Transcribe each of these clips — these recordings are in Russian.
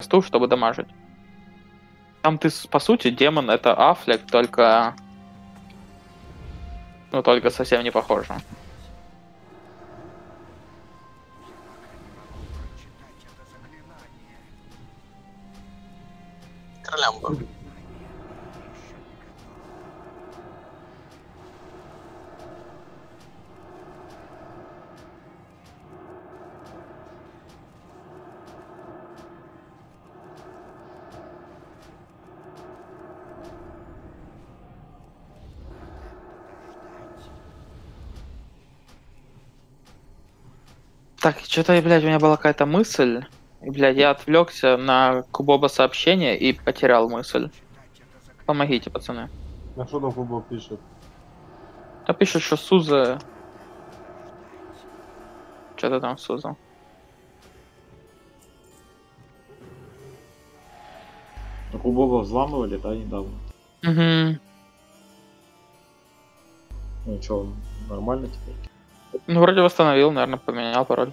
стул, чтобы дамажить. Там ты, по сути, демон это Аффлек, только... Ну, только совсем не похоже. Кролямба. Так, что-то, блядь, у меня была какая-то мысль. И, блядь, я отвлекся на Кубоба сообщение и потерял мысль. Помогите, пацаны. А что там Кубок пишет? А пишет, что Суза... Что-то там Суза. Кубова взламывали, да, недавно. Угу. Ну что, нормально теперь? Ну, вроде восстановил, наверное, поменял пароль.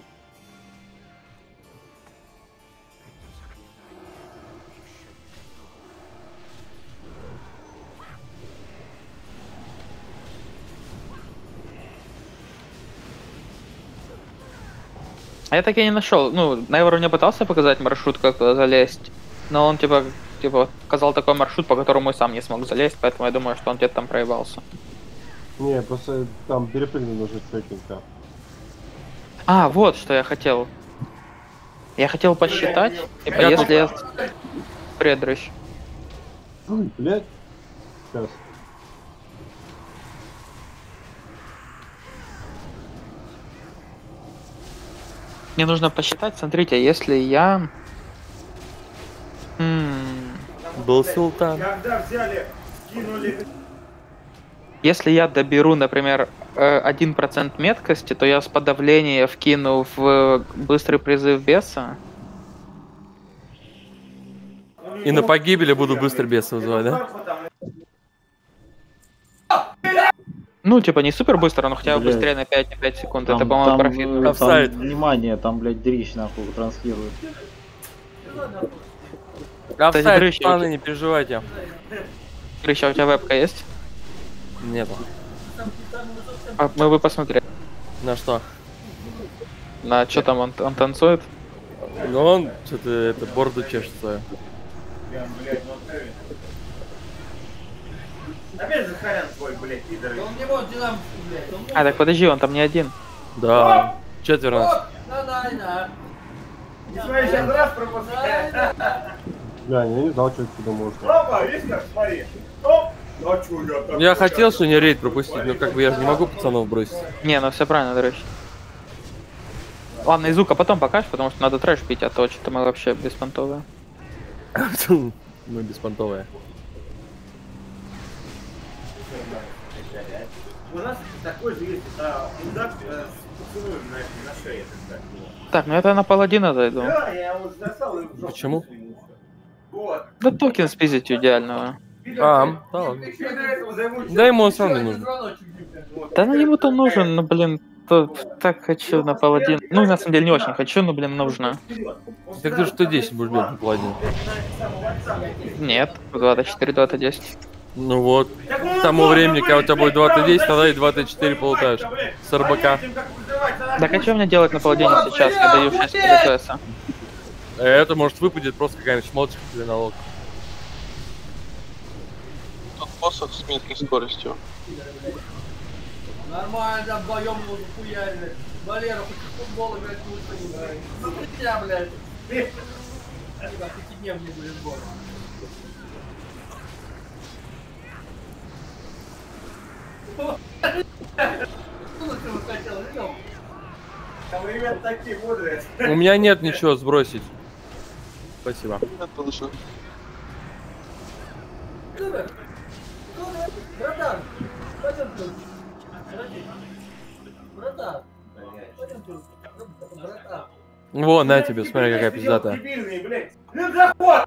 А я так и не нашел. Ну, Найвор мне пытался показать маршрут, как туда залезть. Но он типа показал такой маршрут, по которому и сам не смог залезть, поэтому я думаю, что он где-то там проебался. Не, просто там перепрыгнуть нужно четенько. А, вот что я хотел. Я хотел посчитать, типа, если я предрыщ. Ой, блядь. Сейчас. Мне нужно посчитать, смотрите, если я... Был султан. Если я доберу, например, 1% меткости, то я с подавления вкину в быстрый призыв беса. И на погибели буду быстро беса вызывать, да? Ну, типа, не супер быстро, но хотя бы Блядь. быстрее на 5 секунд. Там, Это, по-моему, там, профит. там, Офсайд. внимание, там, блядь, дрищ нахуй транслирует. Офсайд, дрыщи, пацаны, не переживайте. Грища, у тебя вебка есть? Нету. А мы бы посмотрели. На что? На что там он танцует? Ну он что-то это бороду чешет свою. Опять же Харян твой, блядь, пидор. Он не может динамику, блядь. А, так подожди, он там не один. Да. Четверо нас. Не смотри, сейчас раз пропускает. Бля, я не знал, что отсюда можно. Опа, видишь как, смотри. Оп. Ну а чё, я так... Я хотел, что не рейд пропустить, но как бы я же не могу пацанов бросить. Не, ну все правильно, Дрыщ. Ладно, Изука потом покажешь, потому что надо трэш пить, а то что-то мы вообще беспонтовые. Мы беспонтовые. У нас такой же есть мудак с поцелуем на шее, так сказать. Так, ну это я на паладина зайду. Да, я его застал и в жопу Почему? засунул. Вот. Да токен спиздить идеального. А, да ладно. Да ему он сам не нужен. Да ну ему-то нужен, ну блин, то так хочу на паладин. Ну, на самом деле не очень хочу, но блин, нужно. Так ты же 110 будешь бегать на паладин. Нет, 24-10. Ну вот. К тому времени, когда у тебя будет 2Т10, тогда и 2Т4 полутаешь. С РБК. Так а что мне делать на паладине сейчас? Я даю 6 ДПС. Это может выпадет просто какая-нибудь шмоточка тебе на лог. Тут посох с меткой скоростью. Нормально, вдвоем его захуярили. Валера, хоть футбол играть лучше не играет. Смотри тебя, блядь. Пятидневный будет сбор. Такие мудрые. У меня нет ничего сбросить. Спасибо. Это лучше. Братан, пойдем тут. Братан, пойдем тут. Братан. Во, на тебе, смотри, какая пиздатая. Дебильный, блядь. Ну заход!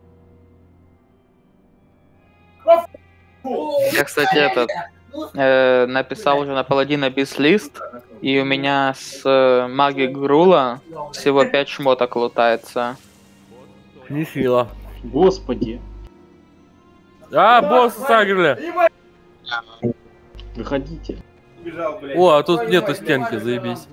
Я, кстати, этот написал уже на паладина бис-лист, и у меня с маги Грула всего 5 шмоток лутается. Нехило. Господи. А, босс сагрили. Выходите. Бежал, блядь. О, а тут нету стенки, заебись.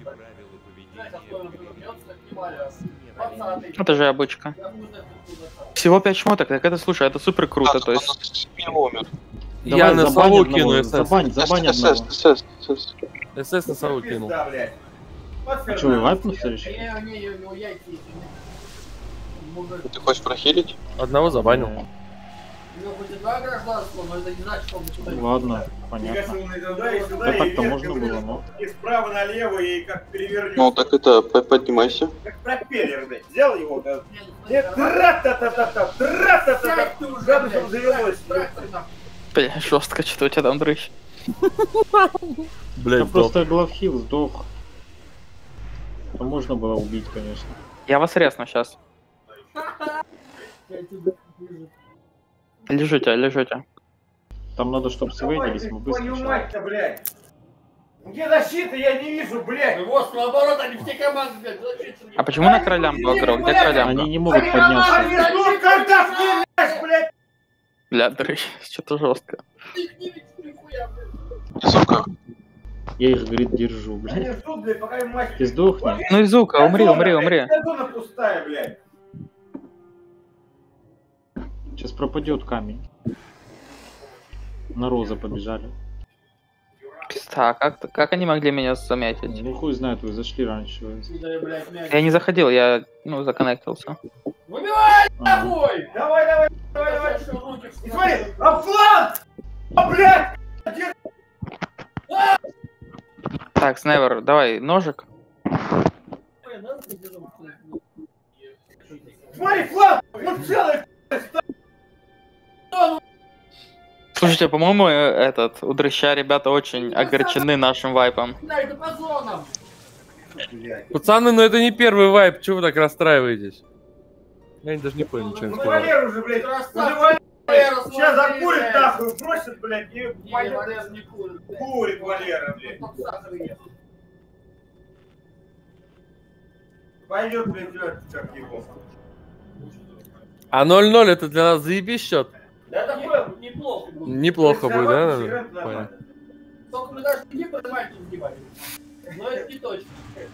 Это же обычка. Всего 5 шмоток, так это, слушай, это супер круто, то есть... умер. Я на забань сову одного, кину СС. Забань одного. СС. СС на сову кинул. Пизда, блядь. А что, вы вайпнуться решили? Не, у него яйца есть. Мужик. Ты хочешь прохилить? Одного забанил. У него хоть и два гражданства, но это не значит, что он сюда не Ладно, понятно. Да так-то можно было, но... И справа налево, и как перевернешь. Ну так это поднимайся. Как пропеллер, блядь. Взял его, да. Нет, Тра-та-та-та-та, тра-та-та-та. сядь ты уже, Градусом блядь. завелось. Бля, жестко, что у тебя там дрыщ. Да Блять, просто главхил сдох. Это можно было убить, конечно. Я вас резну сейчас. Я тебя вижу. Лежите. Там надо, чтобы свейдились, мы быстро. Твою мать-то, блядь. Где защита? Я не вижу, блядь. Вот, наоборот, они все команды, блядь, защиту не А почему на кролям два игрок? Где кролям? Они не могут подняться. Они ждут, когда стреляешь, блядь. Бля, дрыщ, что-то жестко. Их не видишь нихуя, блядь. Сука. Я их, говорит, держу, Они блядь. ждут, блядь, пока им мать... Ты сдохни. Ну, Изука, умри. Вся зона пустая, блядь. Сейчас пропадет камень. На розы побежали. Так, как они могли меня заметить? Ну хуй знает, вы зашли раньше. Да, блядь, мяч. Я не заходил, я, законнектился. Выбивай, А. нахуй! Давай. Руки И смотри, а фланг! А, блядь! Так, Снайвер, давай, ножик. Смотри, фланг! Ну целый! Слушайте, по-моему, у дрыща ребята очень огорчены нашим вайпом. Да, это по зонам. пацаны, ну это не первый вайп, чего вы так расстраиваетесь? Я даже не понял, ничего не Ну, сказал. Валеру уже, блядь! Красавчик, Сейчас закурит нахуй, бросит, блядь, и Не, пойдет. Валера не курит, блядь. Курит Валера, блядь. Только сахар ест. Пойдет, блядь, как его. А 0-0 это для нас заебись счет? Да такое... Неплохо будет. Неплохо будет, да? Сыграть Понял. нормально. Только мы даже не поднимаем, не сгибали. Но это не точно.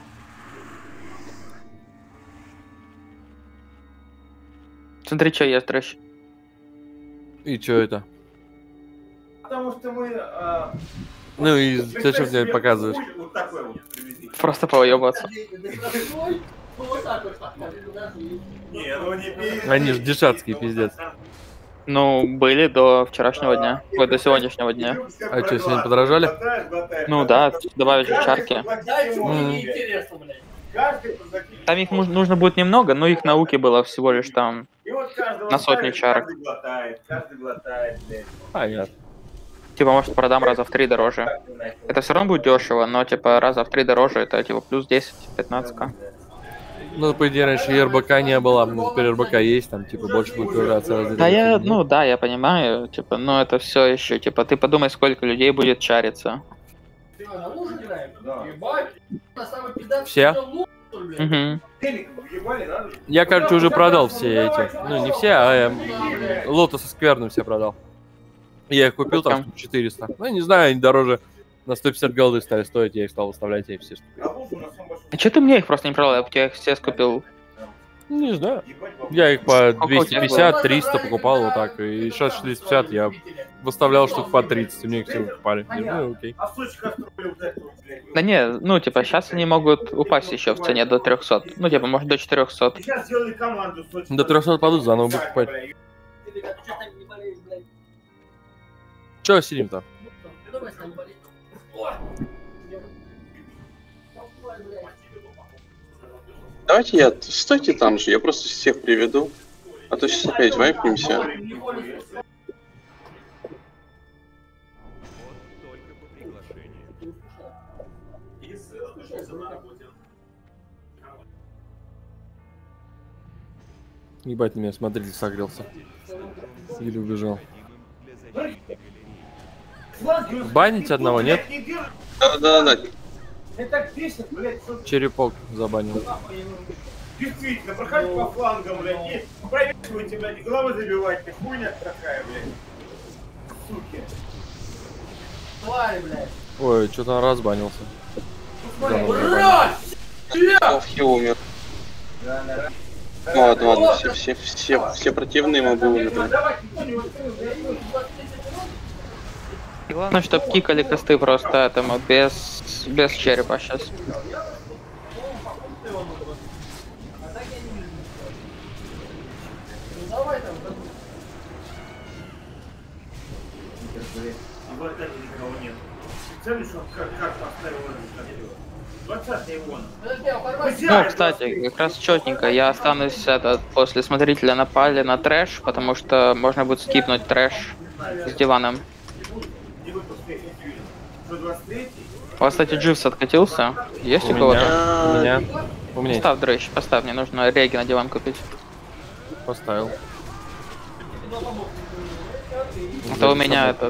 Смотри, что есть дрыщ. И чё это? Потому что мы... Ну и зачем мне показываешь? Вот такой вот привезли. Просто поебаться. Ну вот так вот, даже Не, ну не пей. Они ж дешатские, пиздец. Ну, были до вчерашнего дня. Ой, до сегодняшнего дня. А чё, сегодня подорожали? Ну да, добавить чарки. Дай чего мне интересно, блядь. Там их нужно будет немного, но их науки было всего лишь там. На сотню чарок. Каждый глотает, блядь. Понятно. Типа, может, продам раза в 3 дороже. Это все равно будет дешево, но типа раза в 3 дороже, это типа плюс 10-15к. Ну, по идее, раньше и РБК не было, но теперь РБК есть, там, типа, больше будет появляться. Да я понимаю, типа, но это все еще, типа, ты подумай, сколько людей будет чариться. Ты на луж играем? Ебать. На самый пиздатый Все? луж, что ли, блядь? Угу. Я, короче, уже продал все эти. Ну, не все, а Лотосы Скверну все продал. Я их купил там 400. Ну, не знаю, они дороже на 150 голды стали стоить, я их стал выставлять, я их все штуки. А че ты мне их просто не продал? Я тебя их все скупил. Не знаю. Я их по Сколько у тебя 250, 300 покупал вот так. И сейчас 450 я выставлял штук по 30, и мне их все покупали. Ну, окей. А сучка строили вот это вот, блядь. Да не, ну типа сейчас они могут упасть еще в цене до 300. Ну типа может до 400. Сейчас сделали команду сочку. До 300 падут, заново буду покупать. Ты, ребята, чё так не болеешь, блядь? Че сидим-то? Давай с нами болеть. Ой. Ой, блядь. Давайте стойте там же, я просто всех приведу. А то сейчас опять вайпнемся. Не пользуйся. Ебать, на меня смотрите, согрелся. Или убежал. Банить одного, нет? Да. Мне так бесит, блядь, что... Черепок забанил. Действительно, проходите по флангам, блядь, и провешивайте, блядь, и головы забивайте. Хуйня такая, блядь. Суки. Тварь, блядь. Ой, что-то он разбанился. Ура! Ловки умер. Ну ладно, все противные мобы умерли. Главное, чтобы кикали косты просто этому, без черепа сейчас. Давай там. Вот это никого нет. Специально, что как поставил этот 20-й вон. Подожди, а порвать. Ну, кстати, как раз четненько. Я останусь после смотрителя напали на трэш, потому что можно будет скипнуть трэш с диваном. Не выпускай эфир. Что 23-й? У вас, кстати, Дживс откатился. Есть у кого-то? У меня. У меня. Поставь, дрыщ, поставь. Мне нужно реги на диван купить. Поставил. А то у меня этот...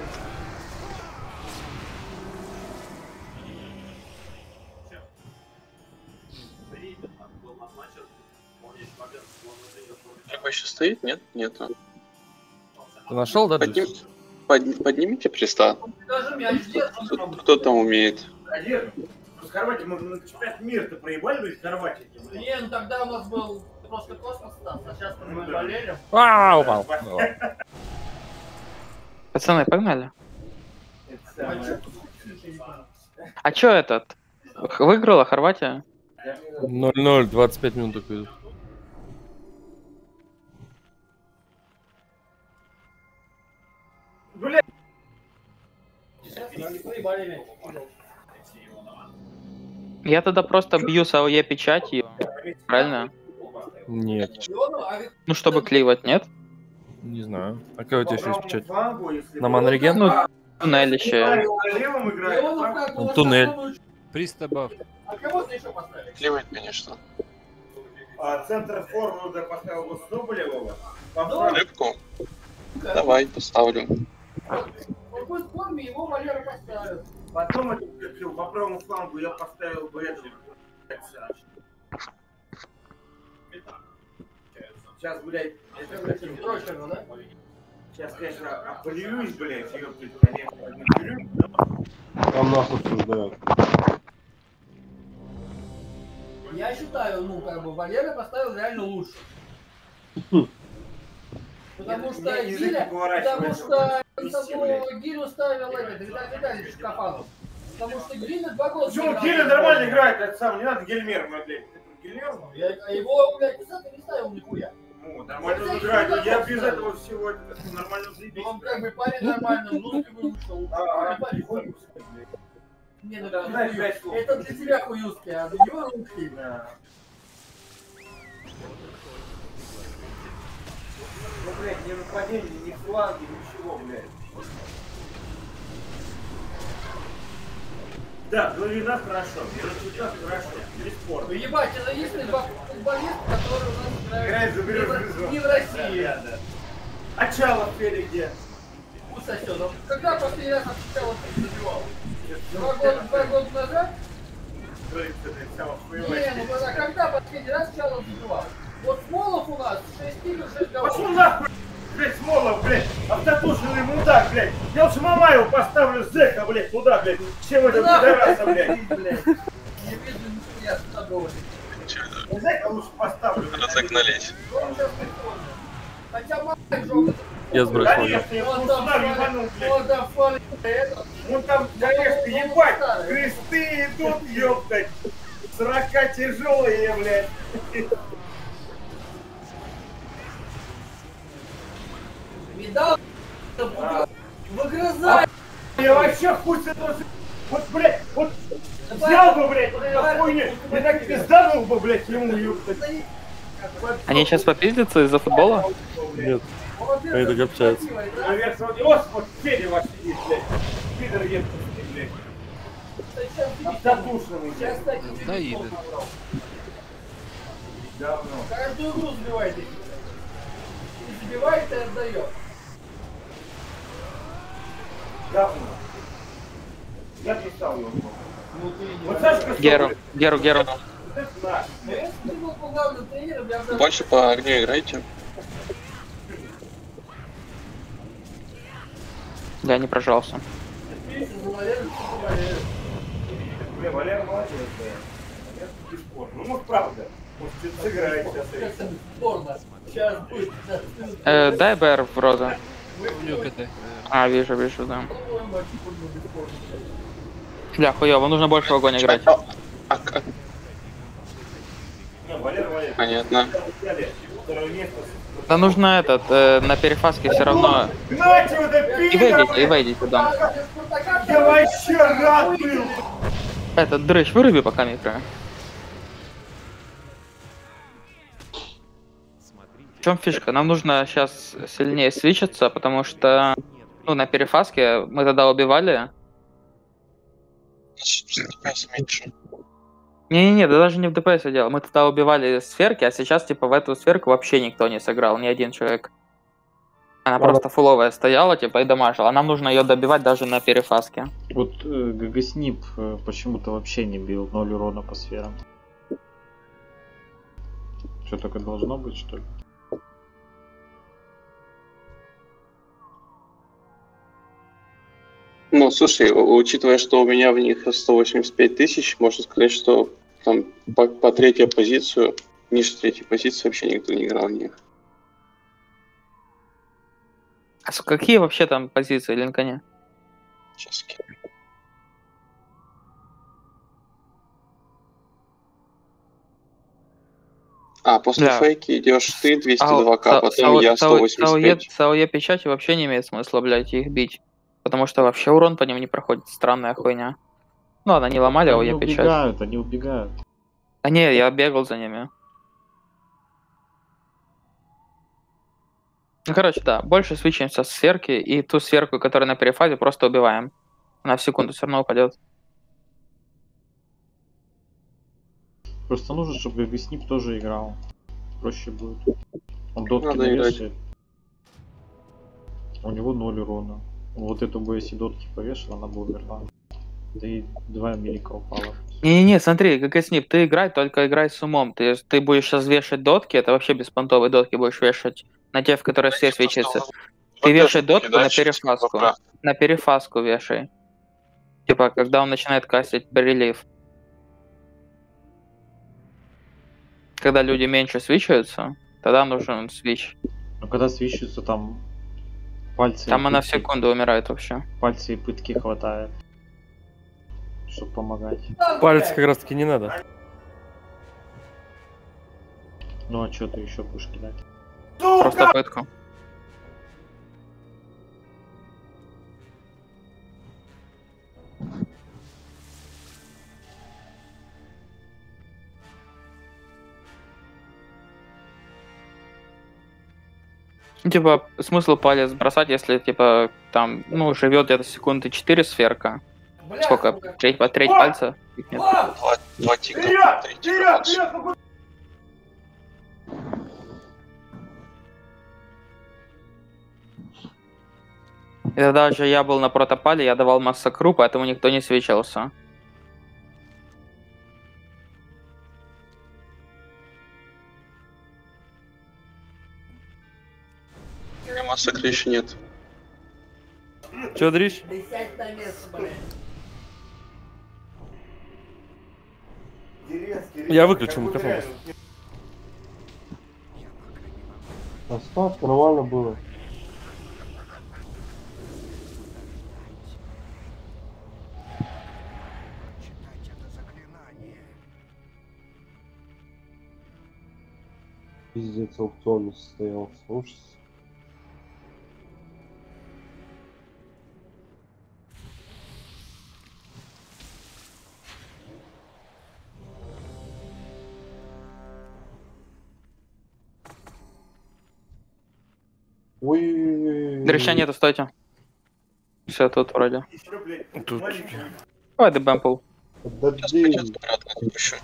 Чего еще стоит? Нет? Нету. Ты нашел, да, Дживс? Поднимите приста. Даже мяч держит. Кто там умеет? Один. С Хорватией мы на чемпионат мира-то проебали, блядь, Хорватии. Не, ну тогда у нас был просто космос, Стас, а сейчас мы болели. А, упал. Ну ладно. Пацаны, погнали. А чё? А чё этот? Выиграла Хорватия? 0-0, 25 минут только идут. Блядь. Болели. Я тогда просто бью с АОЕ печатью, правильно? Нет, Ну, чтобы кливать, нет? не знаю. А какая у тебя еще есть печать? Флангу, если На манреген? Ну, туннелище. на левом играет. Ну, туннель. Пристабов. А кого ты еще поставили? Клевать, конечно. А центр форварда поставил вот Соболевого. По Ну, правой Рыбку? Давай, поставлю. В какой форме его Валера поставит? Потом это, по правому флангу я поставил бы это. Сейчас, блядь, это, блядь, Дрочеру, да? сейчас, конечно, опалюсь, блядь, ёптать, конечно, напилюсь, но... Там нас обсуждают. Я считаю, ну, как бы, Валера поставил реально лучше. Потому Нет, что меня язык Гиля, не поворачивается. потому что Гилю ставил этот, Виталий Витальевич Кафанов. Потому что Гиля 2 года... Почему играл. Гиля нормально играет, это сам, не надо Гельмер, блядь. Гельмер? А его, блядь, ты не ставил нихуя. Ну, нормально он играет, но я без этого всего это нормально заебись. Он как бы парень нормальный, русский вышел. А, парень хуй, хуй. Не, ну Да, это знаешь, хуй- блядь, что? это для тебя хуюшки, а для него русский. Да. Ну, блядь, ни нападения, ни фланги, ничего, блядь. Да, Главина хорошо, Мирошничок хорошо, бесспорно. Ну ебать, это есть ли два футболиста, которые у нас Играет за не в- Березу. не в России. Да, да. А Чалов Федя где? У соседов. Когда последний раз отвечал, ты забивал? 2 года назад? Говорит, блядь, Чалов Не, хуевый. ну когда последний раз Чалов забивал? Вот Смолов у нас 6 игр, 6 голов. Пошел нахуй, блядь, Смолов, блядь, автотушенный мудак, блядь. Я лучше Мамаеву поставлю зэка, блядь, туда, блядь, чем этого пидораса, блядь. Не вижу нихуя с тобой. Зэка лучше поставлю. Разогнались. Он сейчас прикольный. Хотя мать жёлтый. Я сбросил. Конечно, я Он его там сюда ебанул, блядь. он там фалит этот. Ну там, конечно, ебать, кресты идут, ёптать. 40 тяжелые, блядь. Видал? Выгрызай! Я вообще хуй с этого... Вот, блядь, вот взял бы, блядь, вот эту хуйню, и так пизданул бы, блядь, ему, ёптать. Они сейчас попиздятся из-за футбола? Нет. Они так общаются. Наверное, вот Федя ваш сидит, блядь. Пидор ебаный, блядь. Автодушный, Сейчас блядь. такие Да, видео Ида. набрал. Давно. Каждую игру забивает их. И забивает и отдает. Давно. Я писал его. Ну ты не Вот Сашка Геру. На. Если ты был главным тренером, я бы... Больше по огню играйте. Я не прожался. За Валеру, что Валеру. Бля, Валера молодец, да. Валера бесспорно. Ну, может, правда. Может, что-то сыграет сейчас. Как-то бесспорно. Сейчас будет. Дай БР в роза. А, вижу, да. Бля, хуёво, нужно больше в огонь играть. Не, Валера. Понятно. Взяли второе место. Да нужно на перефаске все равно. Гнать его до пидора, И выйдите туда. я вообще рад был. Этот дрыщ, выруби пока микро. В чем фишка? Нам нужно сейчас сильнее свичиться, потому что ну, на перефаске мы тогда убивали. Не-не-не, да даже не в ДПС дело. Мы тогда убивали сферки, а сейчас типа в эту сферку вообще никто не сыграл, ни один человек. Она просто фуловая стояла, типа, и дамажила. А нам нужно ее добивать даже на перефаске. Вот ГГ-снип почему-то вообще не бил 0 урона по сферам. Что, только должно быть, что ли? Ну, слушай, учитывая, что у меня в них 185 тысяч, можно сказать, что там по третью позицию, ниже третьей позиции вообще никто не играл в них. А какие вообще там позиции Линконе? Сейчас кину. А, после Да. фейки идешь ты 202к, потом я 185. САОЕ печати вообще не имеет смысла, блядь, их бить. Потому что вообще урон по ним не проходит. Странная хуйня. Ну ладно, не ломали Они АОЕ печать. убегают, они убегают. А не, я бегал за ними. Ну, короче, да, больше свичимся с сферки, и ту сферку, которая на перефазе, просто убиваем. Она в секунду все равно упадет. Просто нужно, чтобы ГГ-снип тоже играл. Проще будет. Он дотки Надо навешает. У него 0 урона. Вот эту бы если дотки повешал, она бы умерла. Да и 2 милика упало. Не-не-не, смотри, ГГ-снип, ты играй, только играй с умом. Ты будешь сейчас вешать дотки, это вообще беспонтовые дотки будешь вешать на те, в которые все свечатся. Ты вешай дотку на перефаску. На перефаску вешай. Типа, когда он начинает кастить релив. Когда люди меньше свичаются, тогда нужен свич. Но когда свищутся, там пальцы. Там и она в пытки- секунду умирает вообще. Пальцы и пытки хватает. Чтобы помогать. Палец как раз таки не надо. Ну а что ты еще будешь кидать? Просто пытку. Ну, типа, смысл палец бросать, если, типа, там, ну, живет где-то секунды 4 сферка. Сколько? Треть пальца? Нет. Два тигра, Вперед! 3 тигра. Вперед! Вперед! И тогда же я был на протопале, я давал массакру, поэтому никто не свечался. У меня массакры еще нет. Че, Дрищ? Да сядь на место, блядь. Деревенский, Я ребят, выключу как бы микрофон реально. Оставь, нормально было. Пиздец, аукцион не состоялся. Ужас. Ой. Дрыща нету, стойте. Все, тут вроде. Еще, блядь, Тут. маленький. Давай дебэмпл. Сейчас Отдадим. пойдет обратно, отпущу.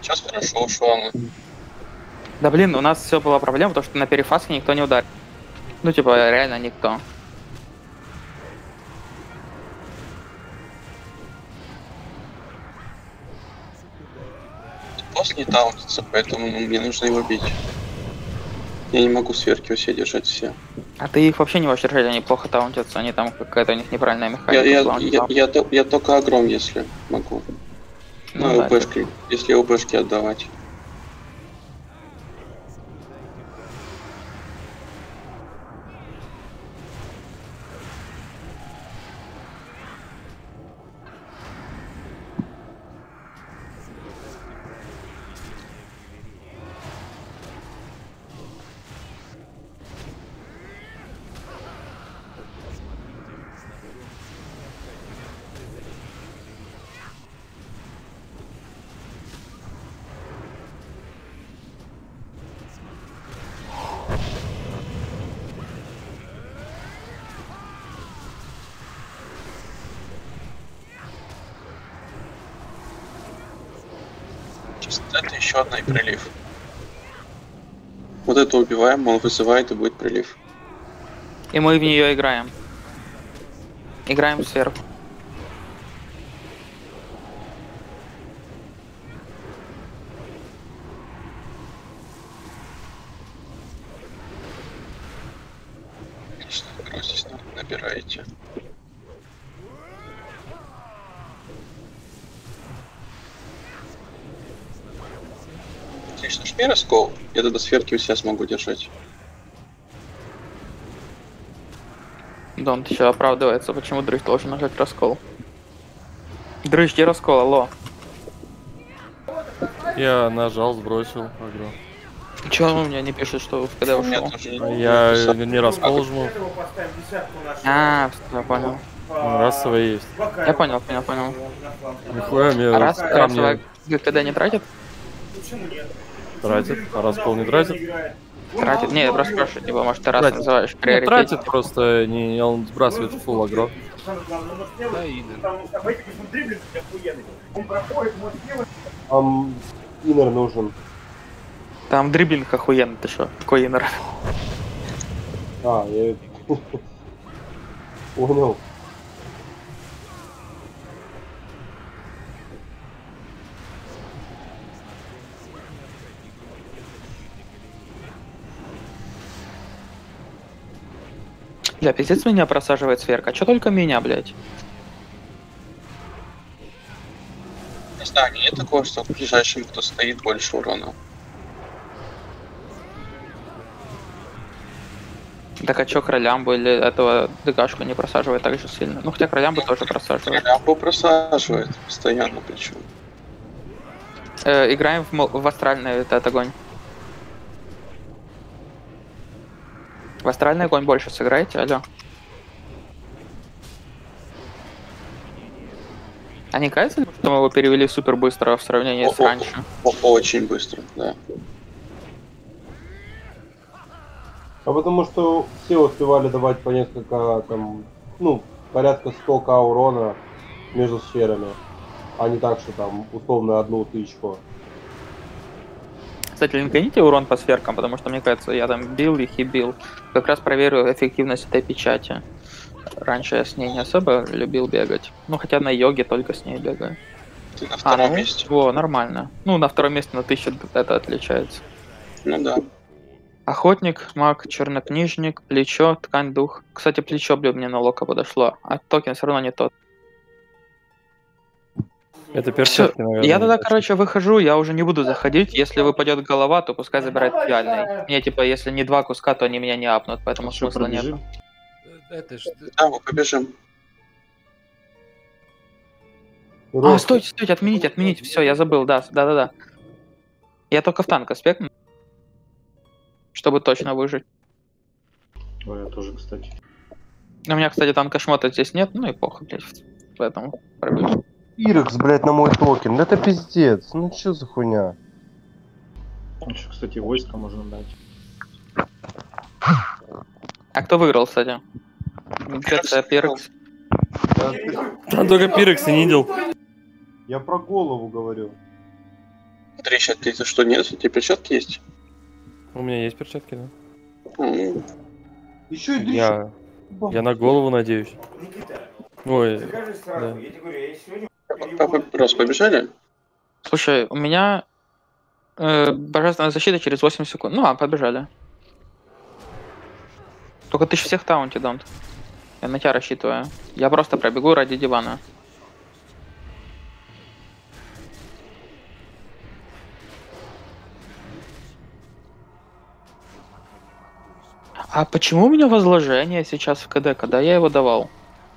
Сейчас хорошо ушла. Да блин, у нас все была проблема, потому что на перефаске никто не ударил. Ну типа реально никто. Босс не таунтится, поэтому мне нужно его бить. Я не могу сверху все держать все. А ты их вообще не можешь держать, они плохо таунтятся, они там какая-то у них неправильная механика. Я только огром, если могу. Ну, да, ОБшки, если ОБшки отдавать. Это еще одна и прилив. Вот это убиваем, он вызывает и будет прилив. И мы в нее играем. Играем сверху. Отлично, здесь набираете. Отлично, жми раскол. Я тогда сверху у себя смогу держать. Дон еще оправдывается, почему Дрыщ должен нажать раскол. Дрыщ, где раскол, алло? Я нажал, сбросил агро. Чего он мне не пишет, что когда ушел? Я не раскол жму. А, я понял. Расовая есть. Я понял. Нихуя мне А расовая ГКД не тратит? Тратит, а раскол не тратит? Тратит? Не, я просто спрашиваю, типа, может ты раз называешь Ну, приоритет? тратит, просто не, он сбрасывает фулл агро. Иннер нужен. Там дриблинг охуенный, ты шо? Какой иннер? А, я... Понял. Бля, пиздец меня просаживает сверка. Чё только меня, блядь? Не знаю, нет такого, что к ближайшему, кто стоит, больше урона. Так а чё кролямбу или этого ДКшку не просаживает так же сильно? Ну хотя кролямбу тоже просаживает. Кролямбу просаживает постоянно, причем. Играем в астральный этот огонь. В астральный огонь больше сыграете, алло. А не кажется, что мы его перевели супер быстро в сравнении с раньше? Очень быстро, да. А потому что все успевали давать по несколько, там, ну, порядка 100к урона между сферами. А не так, что там условно 1000. Кстати, линканите урон по сферкам, потому что, мне кажется, я там бил их и бил. Как раз проверю эффективность этой печати. Раньше я с ней не особо любил бегать. Ну, хотя на йоге только с ней бегаю. Ты на втором месте? О, нормально. Ну, на втором месте на 1000 это отличается. Ну да. Охотник, маг, чернокнижник, плечо, ткань, дух. Кстати, плечо, блин, мне на лока подошло. А токен все равно не тот. Это перчатки, наверное. Я тогда, короче, выхожу, я уже не буду заходить. Если выпадет голова, то пускай забирает печальный. Мне, типа, если не 2 куска, то они меня не апнут, поэтому Что, смысла нет. пробежим? Это ж... Да, мы побежим. А, стойте, отмените, все, я забыл, да. Я только в танк аспектну, чтобы точно выжить. Ой, я тоже, кстати. У меня, кстати, танка шмота здесь нет, ну и похуй, блядь, поэтому пробежим. Ирекс, блядь, на мой токен. Да это пиздец. Ну чё за хуйня? Еще, кстати, войска можно дать. А кто выиграл, кстати? Греция, Пирекс. Там только Пирекс и Нидл. Я про голову говорю. Треща, ты что, нет? У тебя перчатки есть? У меня есть перчатки, да. Еще и Я на голову надеюсь. Никита, Ой, скажи сразу, да. я тебе говорю, я сегодня Рос, побежали? Слушай, у меня божественная защита через 8 секунд. Ну ладно, побежали. Только ты ж всех таунти, Донт. Я на тебя рассчитываю. Я просто пробегу ради дивана. А почему у меня возложение сейчас в КД, когда я его давал?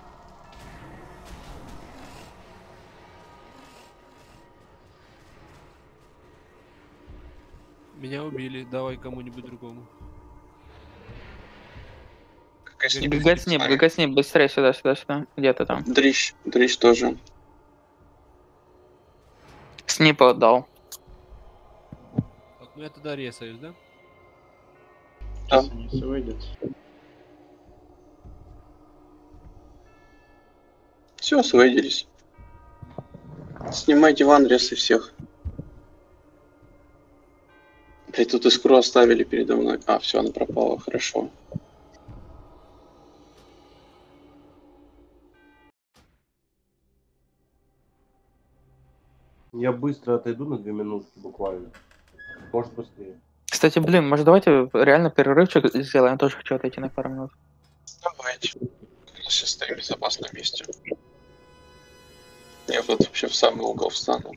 Меня убили, давай кому-нибудь другому. ГГ с ним, быстрее сюда, сюда, сюда. Где ты там? Дрищ тоже. Снипа отдал. Так, ну я тогда ресаюсь, да? Сейчас они выйдет. Все, сводились. Снимай диван, рез и всех. Блять, тут искру оставили передо мной. А, все, она пропала, хорошо. Я быстро отойду на 2 минутки буквально. Может быстрее. Кстати, блин, может давайте реально перерывчик сделаем? Я тоже хочу отойти на пару минут. Давайте. Сейчас стоим в безопасном месте. Я вот вообще в самый угол встану.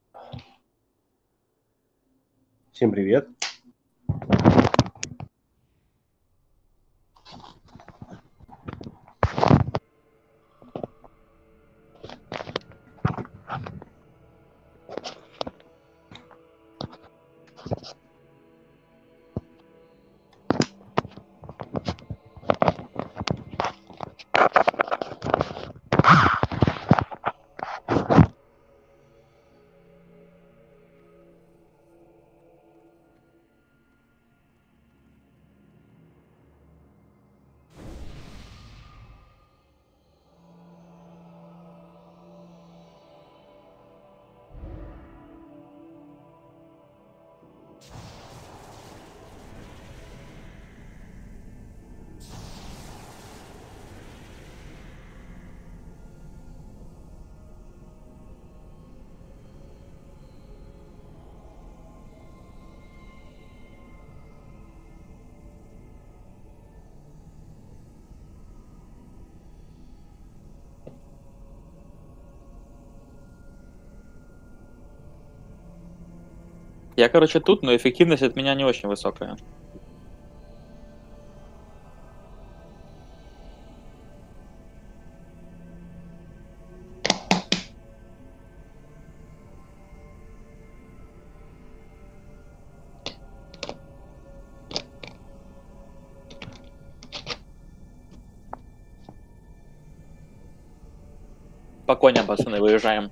Всем привет. Я, короче, тут, но эффективность от меня не очень высокая. По коням, пацаны, выезжаем.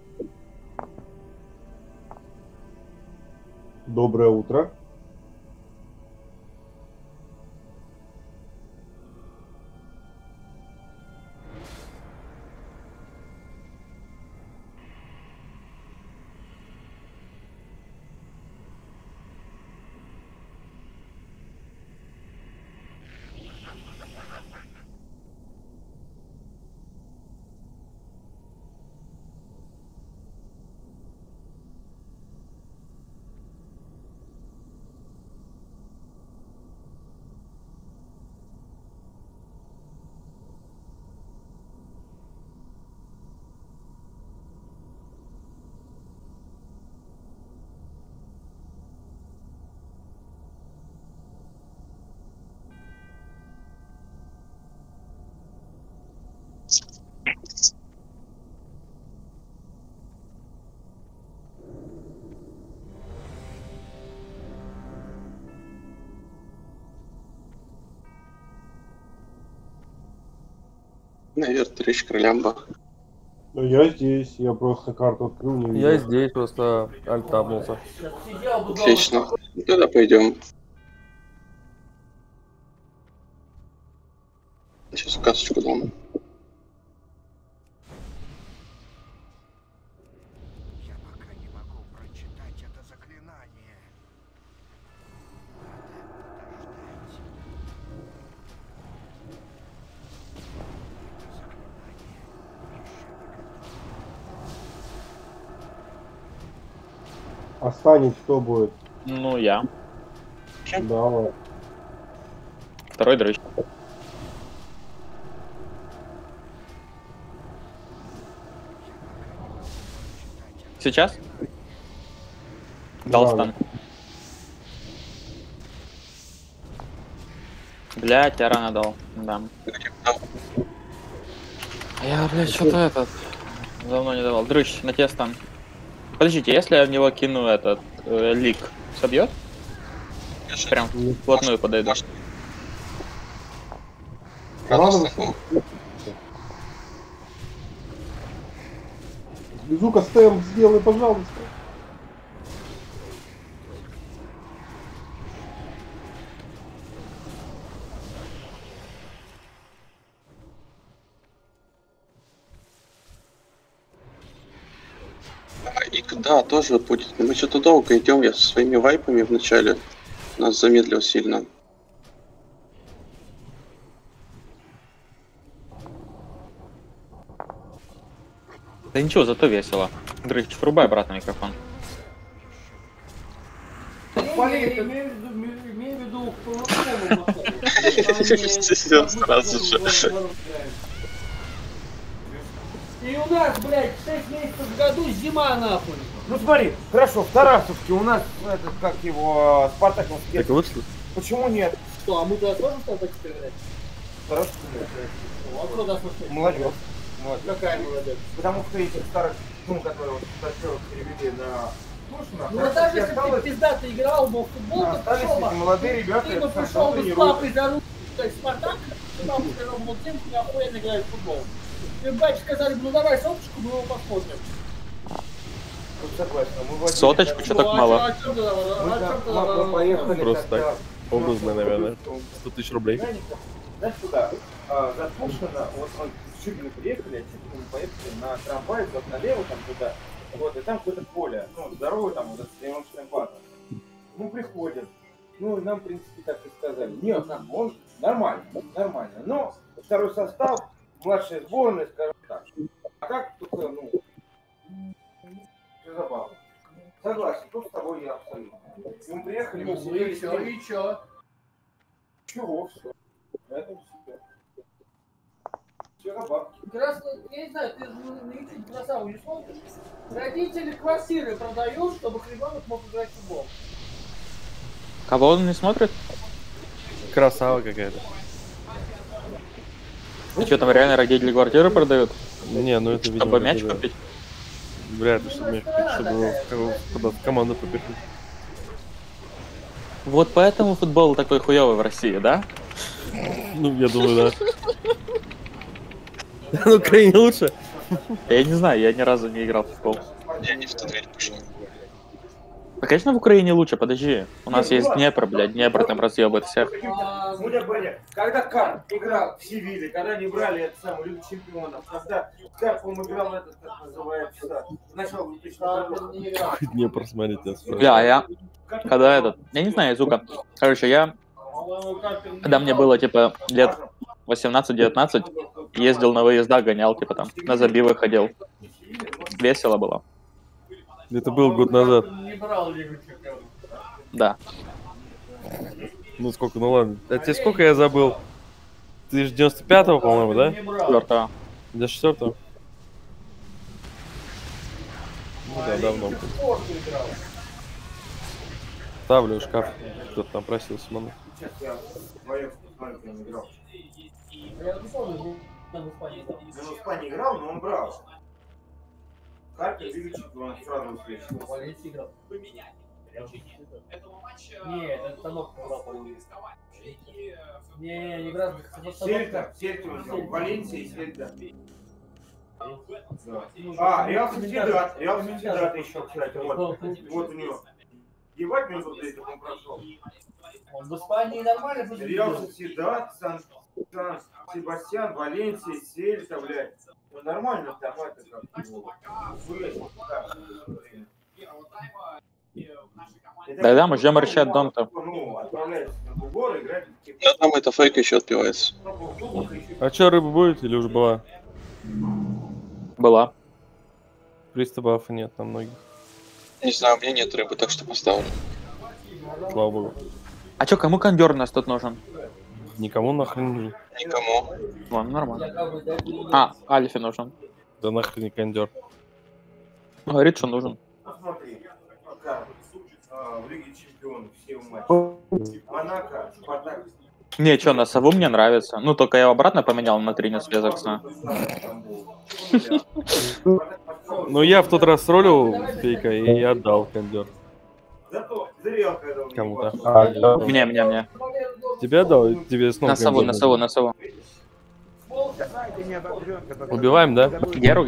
Доброе утро. Наверное, трещка лямба. Ну, я здесь, я просто карту открыл, не видел. Я здесь просто альтабнулся. Отлично. Тогда пойдем. Сейчас касочку дам. Я пока не могу прочитать это заклинание. Останет, кто будет? Ну, я. Давай. Второй дрыщ. Сейчас? Дал стан. Блять, я рано дал. Да. Я, блядь, что-то этот... Давно не давал. Дрыщ, на тебе стан. Подождите, если я в него кину этот лик, собьет? Прям вплотную подойду. Безука, стем сделай, пожалуйста. И да, тоже будет. Мы что-то долго идем, я со своими вайпами вначале. Нас замедлил сильно. Да ничего, зато весело. Дрыщ, врубай обратно микрофон. Имею в виду, Все сразу же. И у нас, блядь, 6 месяцев в году зима, нахуй. Ну смотри, хорошо, в Тарасовке у нас, этот, как его, Спартак. Так лучше? Почему нет? Что, а мы туда сможем в Спартаке играть? Тарасовка нет. А кто нас слушает? Молодежь. Какая молодежь? Потому что этих старых, ну, которые вот перевели на Ну вот даже если бы ты пиздато играл бы в футбол, то пришел бы, молодые ребята, ты бы пришел бы с папой за руку, то есть Спартак, ты нам сказал, ну тем, что я охуенно играю в футбол. И батя сказали, ну давай соточку, мы его посмотрим. Соточку, что так мало? Мы поехали Просто так. Образно, наверное. 100 тысяч рублей. знаешь, куда? За Тушино, вот мы в Чубино приехали, а Чубино мы поехали на трамвай, вот налево там туда, вот, и там какое-то поле, ну, здоровое там, вот, с тренировочным базом. Ну, приходят, ну, и нам, в принципе, так и сказали, нет, он нормально, нормально, но второй состав, младшая сборная, скажем так, а как только, ну, все забавно. Согласен, тут с тобой я абсолютно. И мы приехали, мы сидели, И чё? чего, все. Это все. Все на бабки. Красный, я не знаю, ты на YouTube красаву не смотришь? Родители квартиры продают, чтобы ребенок мог играть в футбол. Кого он не смотрит? Красава какая-то. А что там реально родители квартиры продают? Не, ну это видимо... Чтобы мяч это- купить? Вряд ли, чтобы мяч купить, чтобы его куда-то в команду попихнуть. Вот поэтому футбол такой хуёвый в России, да? Ну, я думаю, да. На Украине лучше. Я не знаю, я ни разу не играл в футбол. Я не в тот пошел. Да, конечно, в Украине лучше, подожди. У нас есть Днепр, блядь, Днепр там разъебает всех. Судя по мне, когда Карп играл в Севиле, когда они брали эту самую Лигу Чемпионов, когда Карп играл этот, как называется, сначала 2000 года. Днепр, смотрите. Бля, а я... Когда этот... Я не знаю, сука. Короче, я... Когда мне было, типа, лет 18-19, ездил на выезда, гонял, типа, там, на забивы ходил. Весело было. Это был год назад. Не брал Лигу Чемпионов. Да. Ну сколько, ну ладно. А тебе сколько я забыл? Ты же 95-го, по-моему, да? Не брал. 4-го. 94-го? Ну да, давно. Спорт играл. Ставлю шкаф. Кто-то там просился, мама. Сейчас я вдвоем с маленьким играл. Я не помню, где он в Испании играл. Он в Испании играл, но он брал. Карпин Лигу Чемпионов сразу встречал. Валенсия играл. Нет, это Танок играл, по-моему. Не играл. Сельта он играл. Валенсия и Сельта. А, Реал Сосьедад еще, кстати, вот у него. Ебать минуту 30 он прошел. Он в Испании нормально Реал посидел. Сосьедад, Сан-Себастьян, Валенсия, Сельта, блядь. Ну нормально там это как. Да-да, мы ждем Ричард Донта. Ну, отправляется на Бугор, играть. Да там эта фейка еще отпивается. А чё, рыба будет или уже была? Была. Приступов нет на многих. Не знаю, у меня нет рыбы, так что поставлю. Слава богу. А чё, кому кондёр у нас тут нужен? Никому нахрен не нужен. Никому. Вон, нормально. А, Альфе нужен. Да нахрен не кондер. Говорит, что нужен. Посмотри, пока в Лиге Чемпионов все матчи. Монако, Спартак. Не, чё, на сову мне нравится. Ну, только я его обратно поменял на 3 с Лезаксона. Ну я в тот раз ролил фейка и отдал кондер. Зато зрел, когда он Кому-то. Мне. Тебе отдал? Тебе снова На сову. Убиваем, да? Геру.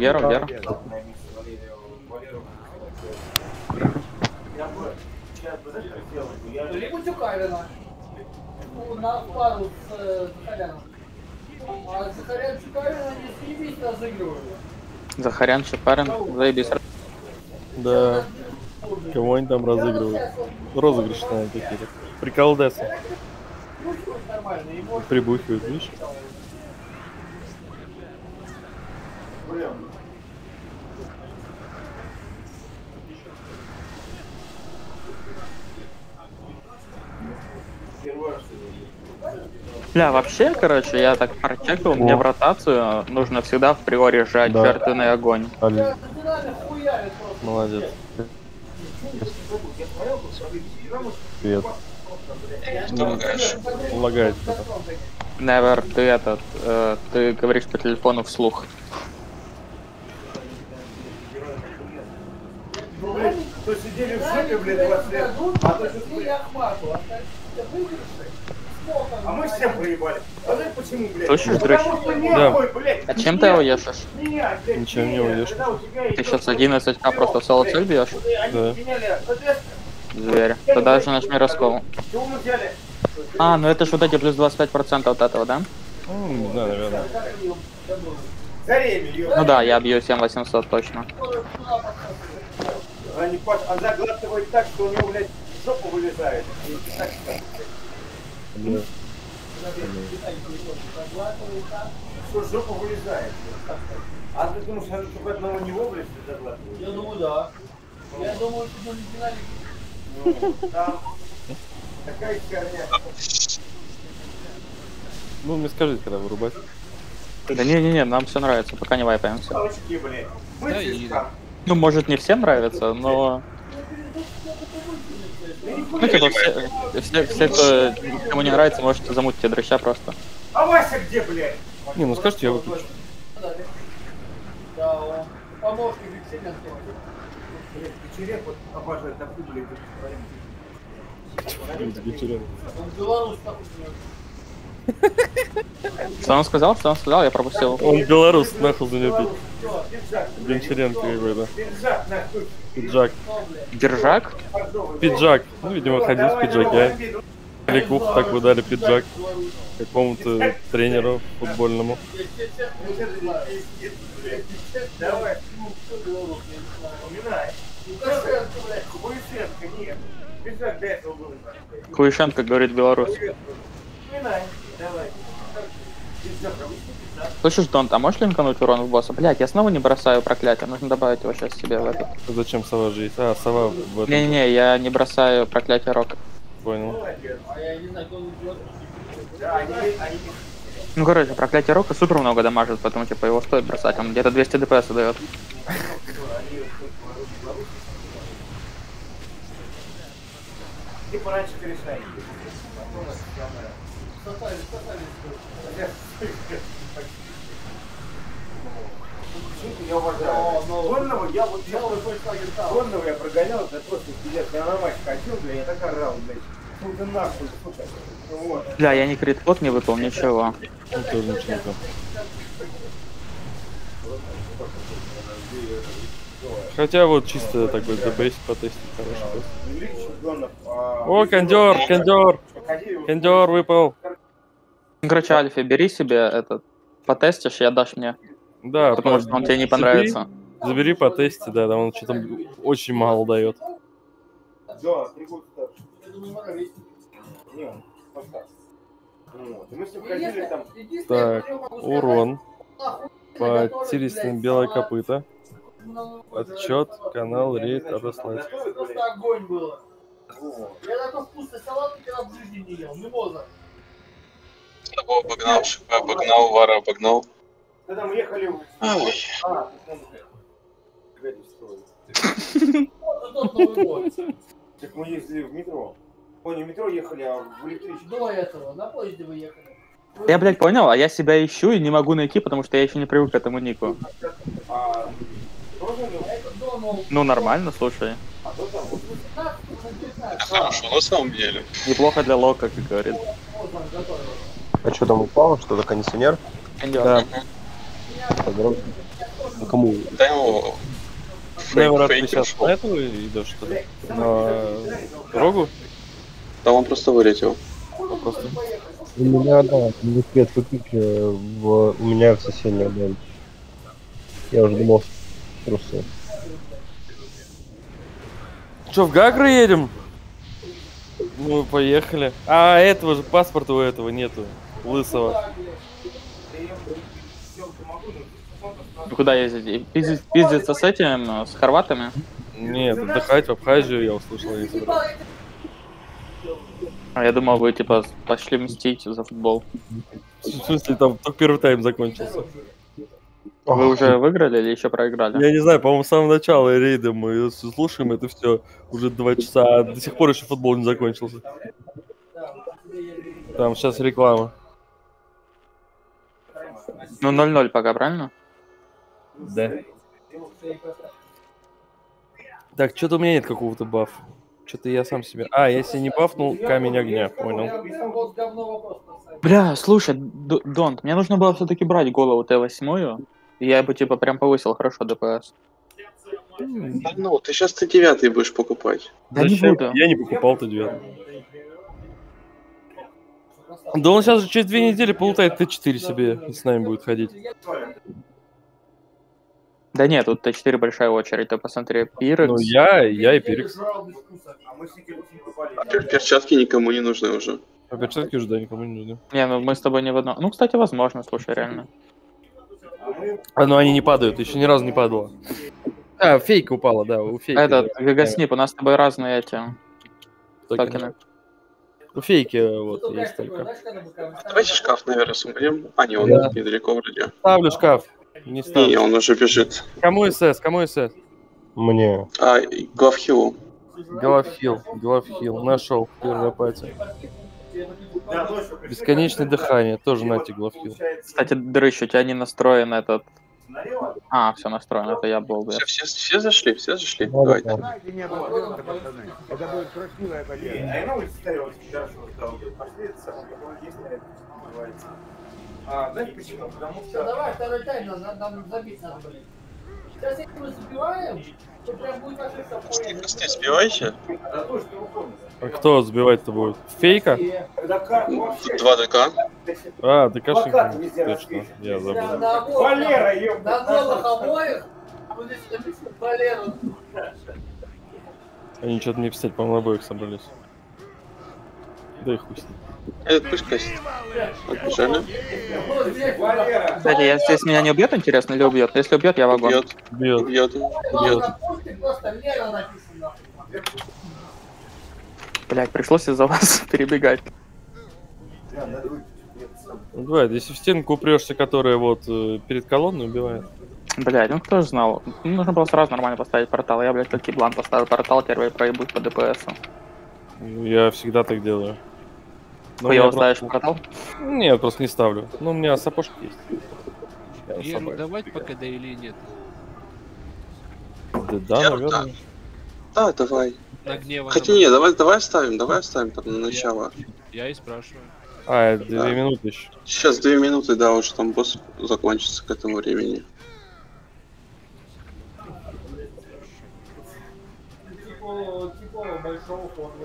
Либо Тюкавина. На пару с Захаряном. А Захарян Тюкавина не съебись разыгрывают. Захарян, Чапарин, заебись. Да. Кого они там разыгрывают? Розыгрышные какие-то. Приколдесы. Ну, что нормально, и может... Прибухивают, видишь? Бля, вообще, короче, я так прочекал, мне в ротацию нужно всегда в приоре жать Да. жертвенный огонь. Молодец. Привет. Что играешь? Лагает что-то. Невер, ты говоришь по телефону вслух. То сидели в жопе, блядь, 20 лет. А мы всем проебали. А знаешь почему, блядь? Слышишь, Потому что нахуй, блядь. А чем ты его ешешь? Меня, блядь, Ничем не меня, уешь. когда у тебя Ты идет, сейчас 11к просто соло цель бьешь? они Да. меняли, соответственно, Зверь. Тогда уже нажми раскол. чего мы взяли? А, ну это ж вот эти плюс 25% от этого, да? Ну, не знаю, наверное. Зареем ее. Ну да, я бью 7800 точно. Они заглатывают так, что у него, блядь, жопа вылезает. Да. Что жопа вылезает. А ты думаешь, они только одного не вовремя заглатывают? Я думаю, да. Я думаю, что не финале. Ну, там такая херня. Ну, мне скажите, когда вырубать. Да не-не-не, нам все нравится, пока не вайпаемся. Очки, блядь. Мы Да, и- слишком. Ну, может, не всем нравится, но... Ну, типа, все, кто, кому не нравится, можете замутить дрыща просто. А Вася где, блядь? Не, ну скажите, я выключу. Да, он помощник Викселенко. Блядь, Печерек вот обожает такую, блядь, Он белорус такой. Что он сказал? Что он сказал? Я пропустил. Он белорус, нахуй за него пить. пиджак. Гончаренко какой-то. Пиджак, нахуй. Пиджак. Держак? Пиджак. Ну, видимо, ходил в пиджаке. Кликуху так выдали пиджак какому-то тренеру футбольному. Давай. Уминай. Лукашенко, блядь, Хуесенко, нет. Пиджак до этого был. Хуишенко говорит белорус. Уминай. Давай. Пиджак, Слышишь, Донт, а можешь линкануть урон в босса? Блять, я снова не бросаю проклятие, нужно добавить его сейчас себе в этот. Зачем сова же есть? А, сова в этом. Не-не-не, я не бросаю проклятие рока. Понял. А я не знаю, кто он идет. да, они Ну, короче, проклятие рока супер много дамажит, поэтому, типа, его стоит бросать, он где-то 200 ДПС дает. ты пораньше решай. Я уважаю. Конного я вот Конного я прогонял, это просто пиздец. Я на матч хотел, бля, я так орал, блядь. Ну ты нахуй, сука. Вот. Бля, я ни крит-код не выпал, ничего. Он тоже ничего. Хотя вот чисто такой дебейс потестить хороший. О, кондер, кондер! Кондер выпал. Ну, короче, Альфи, бери себе этот, потестишь и отдашь мне. Да, Потому что он тебе не понравится. Забери по тесте, да, там он что-то очень мало дает. Да, 3 года старше. Не, он постарше. Вот. И мы с ним ходили там. Так, урон. Потеряно белое копыто. Отчет, канал, рейд, отослать. Просто огонь было. Я такой вкусный салат никогда в жизни не ел. Мимоза. Того обогнал, Шипа обогнал, Вара обогнал. Когда мы ехали в... Ой. Так мы ездили в метро. Ой, не в метро ехали, а в электричке. До этого, на поезде вы ехали. Я, блядь, понял, а я себя ищу и не могу найти, потому что я еще не привык к этому нику. А тоже Это до нового. Ну, нормально, слушай. Это хорошо, на самом деле. Неплохо для лока, как говорит. А что там упало? Что-то кондиционер? Да. Ну, кому? Дай ему Неврат, ты фейкер сейчас шел. на эту идешь, что ли? На дорогу? Да он просто вылетел. Просто. У меня, да, не свет тупик у меня в соседнем доме. Я уже думал, просто. Че, в Гагры едем? Ну, поехали. А, этого же паспорта у этого нету. Лысого. Вы куда ездите? Пиздиться с этим, с хорватами? Нет, отдыхать в Абхазию, я услышал, не собираюсь. А я думал, вы, типа, пошли мстить за футбол. В смысле, там только первый тайм закончился. Вы уже выиграли или еще проиграли? Я не знаю, по-моему, с самого начала рейда мы слушаем это все уже 2 часа, а до сих пор еще футбол не закончился. Там сейчас реклама. Ну, 0-0 пока, правильно? Да. Так, что-то у меня нет какого-то бафа. Что-то я сам себе... А, я себе не бафнул камень огня, понял. Бля, слушай, Донт, мне нужно было все-таки брать голову Т8, и я бы типа прям повысил хорошо ДПС. Да ну, ты сейчас Т9 будешь покупать. Да не буду. Я не покупал Т9. Да он сейчас же через 2 недели полутает Т4 себе и с нами будет ходить. Да нет, тут Т4 большая очередь, ты посмотри, Пирекс. Ну я и Пирекс. Перчатки никому не нужны уже. А перчатки уже, да, никому не нужны. Не, ну мы с тобой не в одном. Ну, кстати, возможно, слушай, реально. А ну они не падают, еще ни разу не падало. А, фейка упала, да, у фейки. Этот, Гагаснип, у нас с тобой разные эти токены. У фейки вот есть только. Давайте шкаф, наверное, сумрем. А, не, он Да. недалеко вроде. Ставлю шкаф. Не ставлю. Не, он уже бежит. Кому СС, кому СС? Мне. А, главхилу. Главхил, нашел первая пати. Бесконечное дыхание, тоже нате главхил. Кстати, Дрыщ, у тебя не настроен этот... А, все настроено, это я был, блядь. Все зашли, все зашли. Давайте. Это будет красивая победа. Знаете почему? Потому что... Давай, второй тайм, нам забить надо, блин. Сейчас если мы забиваем, то прям будет ошибка. Стикости сбивайте. А кто сбивать-то будет? Фейка? 2 ДК. А, ДКшник. Точно, я забыл. Валера, ёпта. На новых обоих, а мы здесь написано Валеру. Они что-то мне писать, по-моему, обоих собрались. Да и хуй с ним. Этот пусть косит. Отбежали. Кстати, я здесь меня не убьет, интересно, или убьет? Если убьет, я вагон. Бьет. Бьет. Бьет. Бьет. Просто Лера написано. Блять, пришлось из-за вас перебегать. Ну, давай, если в стенку упрешься, которая вот перед колонной, убивает. Блять, ну кто же знал? Ну, нужно было сразу нормально поставить портал. Я, блядь, как еблан поставил портал, теперь проебусь по ДПСу. Я всегда так делаю. Но Хуёво у меня ставишь портал? Нет, просто не ставлю. Ну, у меня сапожки есть. Я на собаке. Давать по КД или нет? Да, наверное. Да, давай. На гнева. Хотя не, давай оставим там на начало. Я и спрашиваю. А, 2 Да. минуты еще. Сейчас 2 минуты, да, уже там босс закончится к этому времени. Типа большого фонда.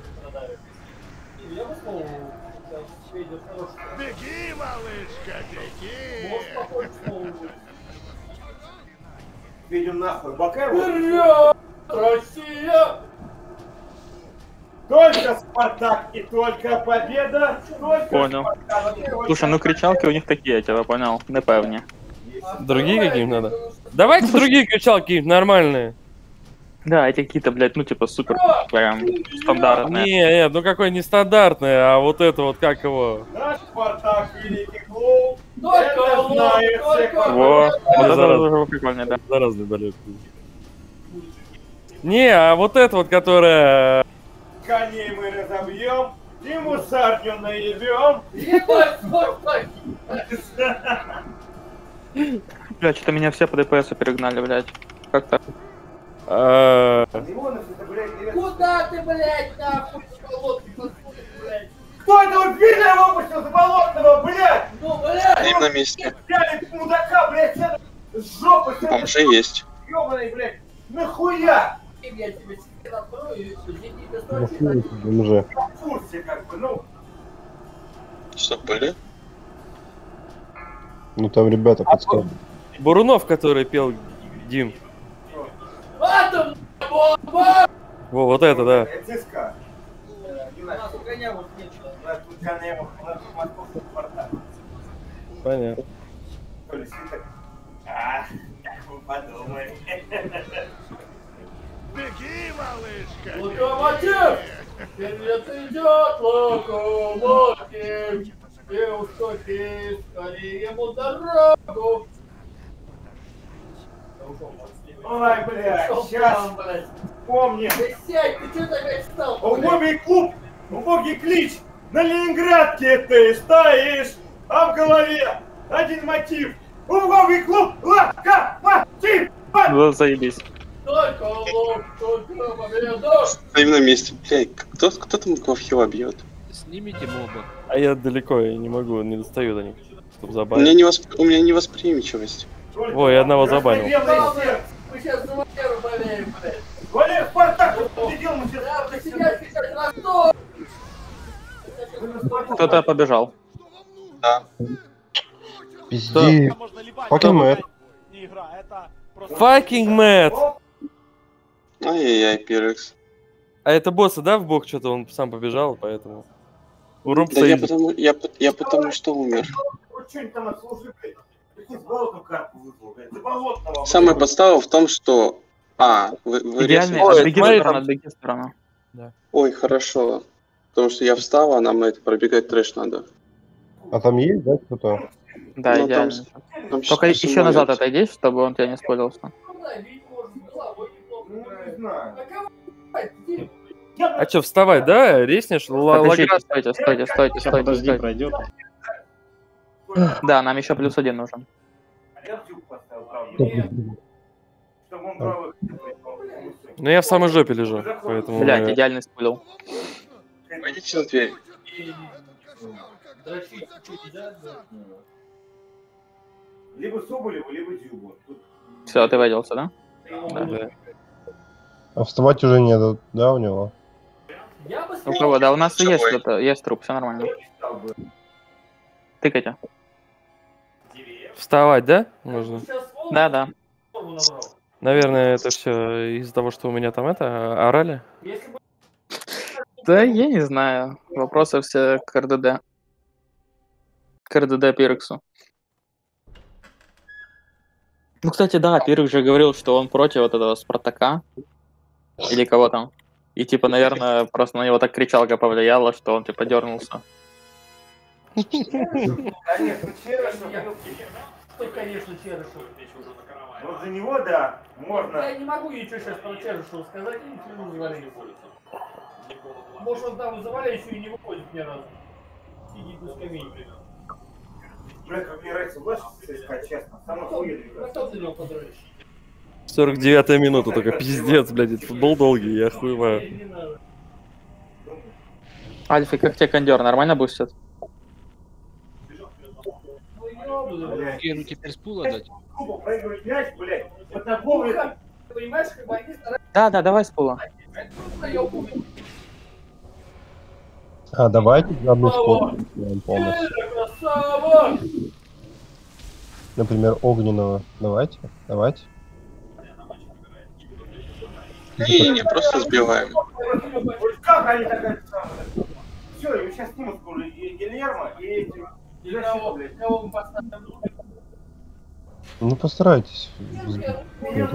Я бы сказал, Федя хороший. Беги, малышка, беги! Может, похож, что... Видим нахуй. Бакар. Вперед! Россия! Только Спартак и только победа. Только Понял. Спартак, и только Слушай, ну кричалки у них такие, я тебя понял, непевні. Другие какие-нибудь надо? Давайте другие кричалки какие-нибудь нормальные. Да, эти какие-то, блядь, ну типа супер, прям стандартные. Не, ну какой нестандартный, а вот это вот как его. Наш Спартак великий клуб. Только Это лоб, знает все только как. Во, вот это Зараза. уже прикольно, да. Заразный болеет. Не, а вот это вот, которая... Коней мы разобьем. И мусарню наебем. Ебать, Спартак! Блядь, что-то меня все по ДПСу перегнали, блядь. Как так? Куда ты, блядь, нахуй, колодки подходишь, блядь? Кто этого пидора выпустил за болотного, блядь? Ну, блядь! Им на месте. Взяли мудака, блядь, это жопа. Бомжи есть. Ёбаный, блядь. Нахуя? Я тебе секрет открою, и зайди без Уже. В курсе, как бы, ну. Что, были? Ну там ребята подсказывают. Бурунов, который пел Дим. Атом, бомба! Во, вот это, да. ЦСКА. У нас у коня вот нечего. Тут коня, московский Спартак. Понятно. То ли свиток. А, вы подумали. Беги, малышка! Локомотив! Вперед идет локомотив! И уступи скорее ему дорогу! Ой, блядь, Что сейчас там, блядь? помни. Да сядь, ты что опять встал? блядь? Убогий клуб, убогий клич. На Ленинградке ты стоишь, а в голове один мотив. Убогий клуб, локомотив! Ну, заебись. Только лоб, только победа! Стоим на месте. Блядь, кто там Ковхила бьет? Снимите моба. А я далеко, я не могу, не достаю до них, чтобы У забанить. меня невосприимчивость. Ой, я одного забанил. Мы сейчас за Валеру болеем, блядь. Валер, Спартак, победил, мы сейчас... Кто-то побежал. Да. Пизди. Fucking mad. Fucking mad! Ай-яй-яй, Пирекс. А это босса, да, в бок что-то он сам побежал, поэтому... Урум Да я потому что умер. Самая подстава в том, что... вы Идеальный, резали. отбеги в смотри, сторону, там- отбеги в сторону. Ой, хорошо. Потому что я встал, а нам это пробегать трэш надо. А там есть, да, кто-то? Да, Ну, идеально. там Только что-то еще назад суммается. отойди, чтобы он тебя не спалился. А что, вставать, да? Резнешь? Подождите, стойте. Подожди, пройдет. Да, нам еще +1 нужен. Ну я в самой жопе лежу, поэтому... Блять, идеальный спулил. Пойдите на дверь. Либо Соболеву, либо Дюбу. Все, ты водился, да? Да. А вставать уже не дадут, да, у него? У кого? Да, у нас Живой. есть что-то, есть труп, все нормально. Тыкайте. Вставать, да? Можно? Да. Наверное, это все из-за того, что у меня там это, орали. Да, я не знаю. Вопросы все к РДД. К РДД Пирексу. Ну, кстати, да, Пирекс же говорил, что он против вот этого Спартака. Или кого там. И, типа, наверное, просто на него так кричалка повлияла, что он, типа, дернулся. Конечно, Черышев. Что, конечно, Черышев. Вот за него, да, можно. Я не могу ничего сейчас про Черышева сказать, я ничего не заваляю. Может, он там заваляю еще и не выходит ни разу. Сидит на скамейке. Блядь, как мне нравится власть, сказать честно. Самый хуйный. А кто ты его подрываешь? 49-я минута, только пиздец, блядь, этот футбол долгий, я охуеваю. Не надо. Альфи, как тебе кондер? Нормально бустит? Ну, ёбаный. Ну теперь с пула дать. Кубок проигрывает мяч, блядь. Вот такого, блядь. Ты понимаешь, как бы они стараются, Да, давай с пула. ёбаный. А, давайте за одну сходку сделаем полностью. Красава! Например, огненного. Давайте. Не, просто сбиваем. Вот как они такая самая? Все, его сейчас снимут скоро и Гильермо, и эти... И кого мы поставим? Ну, постарайтесь. Я думаю,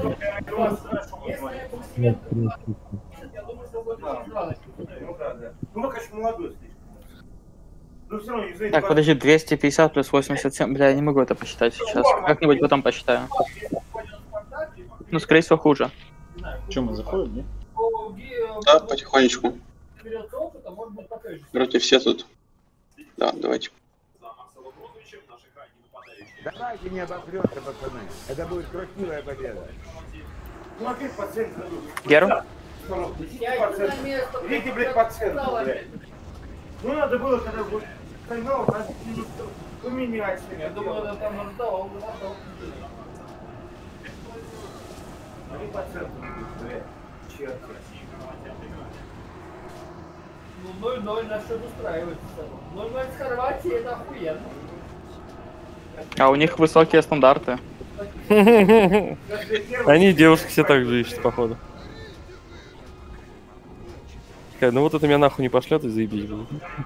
что будет Ну да. Ну, конечно, молодой слишком. Ну, все равно, извините, Так, подожди, 250 плюс 87. Бля, я не могу это посчитать сейчас. Как-нибудь потом посчитаю. Ну, скорее всего, хуже. Че, мы заходим, нет? Да, потихонечку. Вроде все тут. Да, давайте. Давайте не обосрёмся, пацаны. Это будет красивая победа. ну, опять по центру. Геру? Видите, блядь, по центру, блядь. Ну, надо было, когда будет канал, поменять. Я думаю, она там ждала, он ждал. Они по центру будут, блядь. Черт. Ну, 0-0 нас что-то устраивает. 0-0 с Хорватией, это охуенно. А у них высокие стандарты. Они девушки все так же ищут, походу. Такая, ну вот это меня нахуй не пошлет и заебись будет.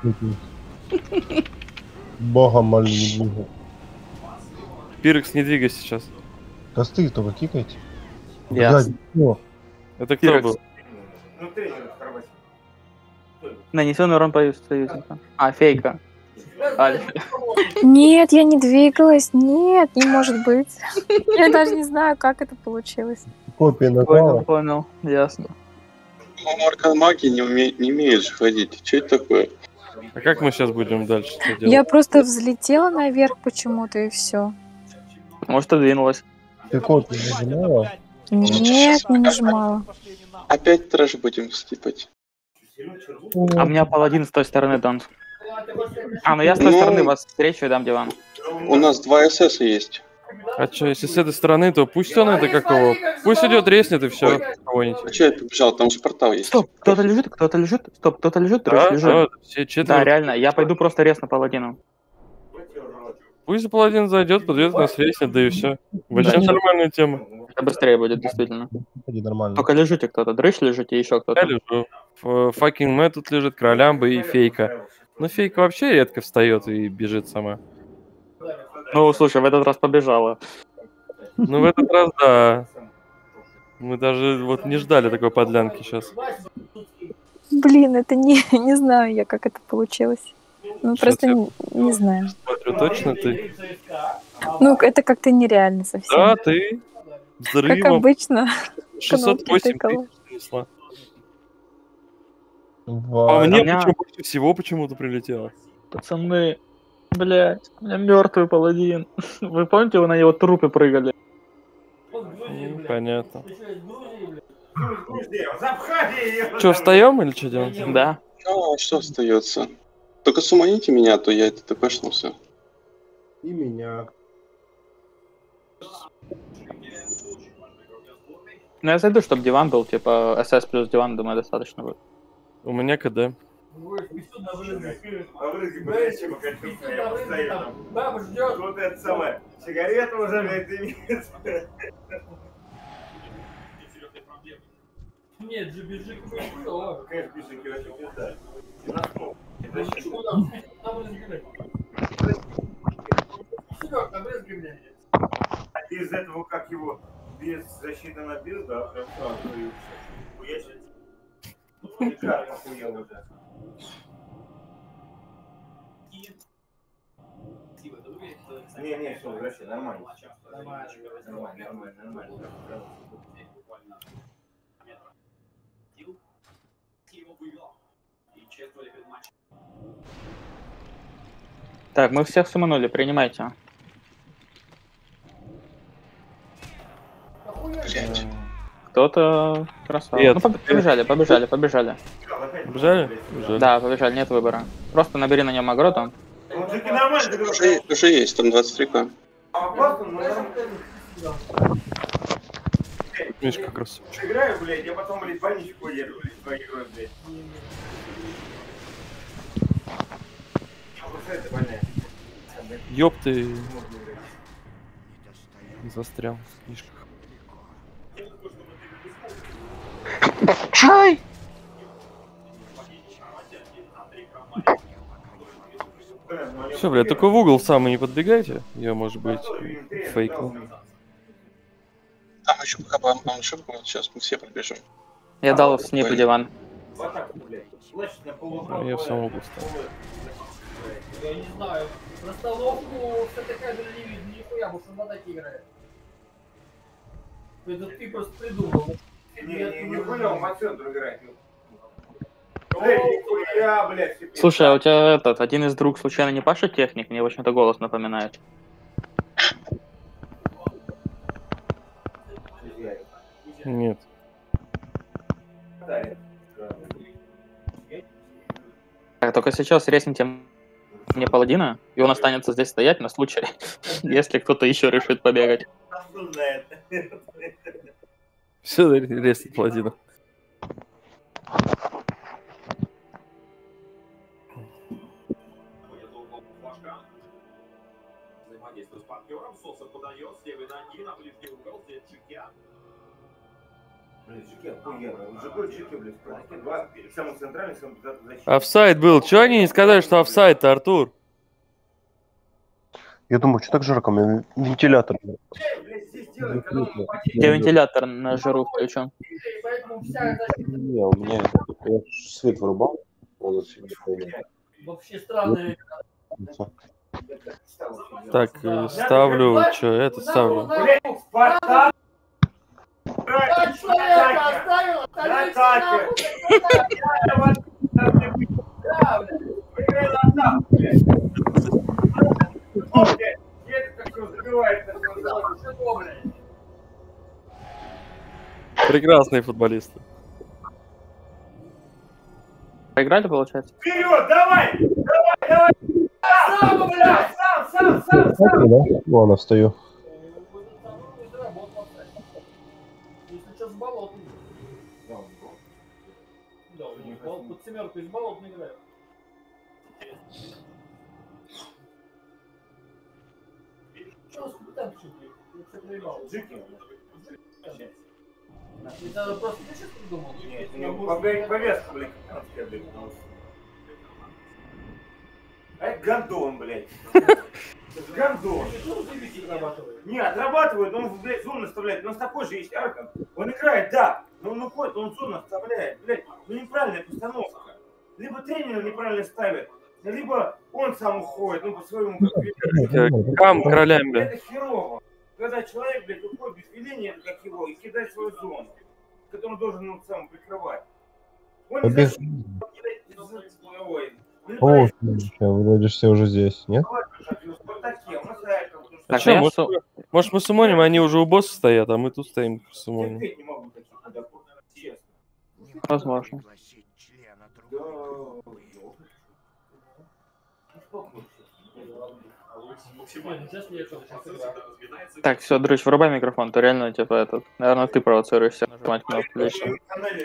Богом молю, не двигай. Пирекс, не двигайся сейчас. Косты только кикайте. Ясно. Блядь, ну, Это кто Пирекс. был? Ну, тренер в Хорватии. Нанесенный урон по союзника. А, фейка. Альфи. Нет, я не двигалась. Нет, не может быть. Я даже не знаю, как это получилось. копия нажала. Понял, ясно. Маги не умеют же ходить. Что это такое? А как мы сейчас будем дальше что делать? Я просто взлетела наверх почему-то и все. Может, и двинулась. Ты копию нажимала? Нет, не нажимала. Опять трэш будем скипать. А у меня паладин с той стороны, Донт. А, ну я с той стороны вас встречу и дам диван. У нас 2 СС есть. А что, если с этой стороны, то пусть он это как его. Пусть идет, резнет и все. А че я побежал? Там же портал есть. Стоп, кто-то лежит, кто-то лежит. Стоп, кто-то лежит, Да, лежит. да, все четверо. Да, реально, я пойду просто рез на паладину. Пусть паладин зайдет, подведет нас резнет, да и все. Вообще нормальная тема. Это быстрее будет, действительно. Нормально. Только лежите кто-то, дрыщ лежите, еще кто-то. Я лежу. Факинг Мэтт тут лежит, Кролямба и Фейка. Ну, Фейка вообще редко встает и бежит сама. Ну, слушай, в этот раз побежала. Ну, в этот раз, да. Мы даже вот не ждали такой подлянки сейчас. Блин, это не знаю я, как это получилось. Ну, Что просто ты? не знаю. Смотрю, точно ты? Ну, это как-то нереально совсем. Да, ты. Как Взрывом. обычно. 608 тыкала. тысяч несла. А мне почему больше всего почему-то прилетело? Пацаны, блядь, у меня мертвый паладин. Вы помните, вы на его трупе прыгали? Понятно. Че, встаем или что делаем? Да. Ну, а что остается? Только суманите меня, а то я это тпшнулся. И меня. Ну я зайду, чтобы диван был, типа СС плюс диван, думаю, достаточно будет. У меня КД. Баба ждет. Вот это самое. Сигарета уже, блядь, имеется. Нет, же бежи к Конечно, бежи к да. Из этого, как его, без защиты на без, да, прям сразу уехать. Никак охуел уже. Не, все, вообще нормально. Нормально. Так, мы всех суманули, принимайте. Кто-то красавец. Ну, побежали. Побежали? Да, побежали, нет выбора. Просто набери на нем агро там. Уже есть, там 23к. Мишка красавчик. Играю, блядь, я потом, блядь, в больничку еду, блядь, твоей игрой, блядь. Ёб ты. Застрял в книжках. Чай! Все, блядь, только в угол самый не подбегайте. Я, может быть, фейкну. Там еще пока ошибку, вот сейчас мы все пробежим. Я дал снипу диван. Я в самом углу стал. Я не знаю. На столовку с этой камеры не видно нихуя, потому что он на таки играет. Это ты просто придумал. Не хуя, он по центру играет. Нихуя, блядь. Слушай, а у тебя один из друг случайно не Паша Техник? Мне очень-то голос напоминает. Нет. Так, только сейчас резните мне паладина, и он останется здесь стоять на случай, если кто-то еще решит побегать. Все, резать паладина. Офсайд был. Чего они не сказали, что офсайд-то, Артур? Я думаю, что так жарко, у меня вентилятор. Я вентилятор на жару включен. Не, у меня я свет вырубал. Вообще странные. Так, ставлю, что это ставлю. Человека оставил, Прекрасные футболисты. Проиграли, получается? Вперед, давай! Давай! Сам, блядь! Сам! Да? Ладно, встаю. Если что, с болотом. Да, у них под семерку из болот не играет. Что с там чуть-чуть? Я все проебал. Джики. Это просто ты сейчас придумал? Нет, повестка, блядь, блядь. А это гандон, блядь. Гандон. Не, отрабатывает, он, блядь, зону наставляет. У нас такой же есть Аркан. Он играет, да, но он уходит, он зону наставляет. Блядь, ну неправильная постановка. Либо тренер неправильно ставит, либо он сам уходит, ну по своему Кам королями, бля. Это херово. Когда человек, блядь, уходит без веления, как его, и кидает свою зону, которую должен он сам прикрывать. Он не Побег... О, вроде все уже здесь, нет? А что, может мы сумоним, они уже у босса стоят, а мы тут стоим сумоним. Возможно. Так, все, Дрыч, врубай микрофон, то реально, типа, этот, наверное, ты провоцируешься нажимать кнопку лично.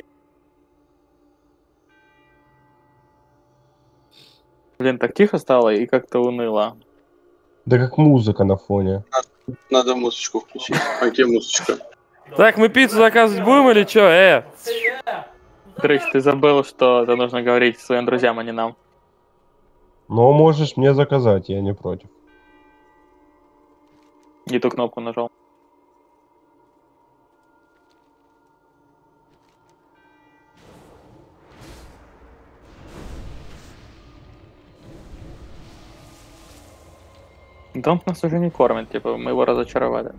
Блин, так тихо стало и как-то уныло. Да как музыка на фоне. Надо музычку включить. А где музычка? Так, мы пиццу заказывать будем или что? Дрыч, ты забыл, что это нужно говорить своим друзьям, а не нам. Но можешь мне заказать, я не против. Не ту кнопку нажал. Дом нас уже не кормит, типа, мы его разочаровали.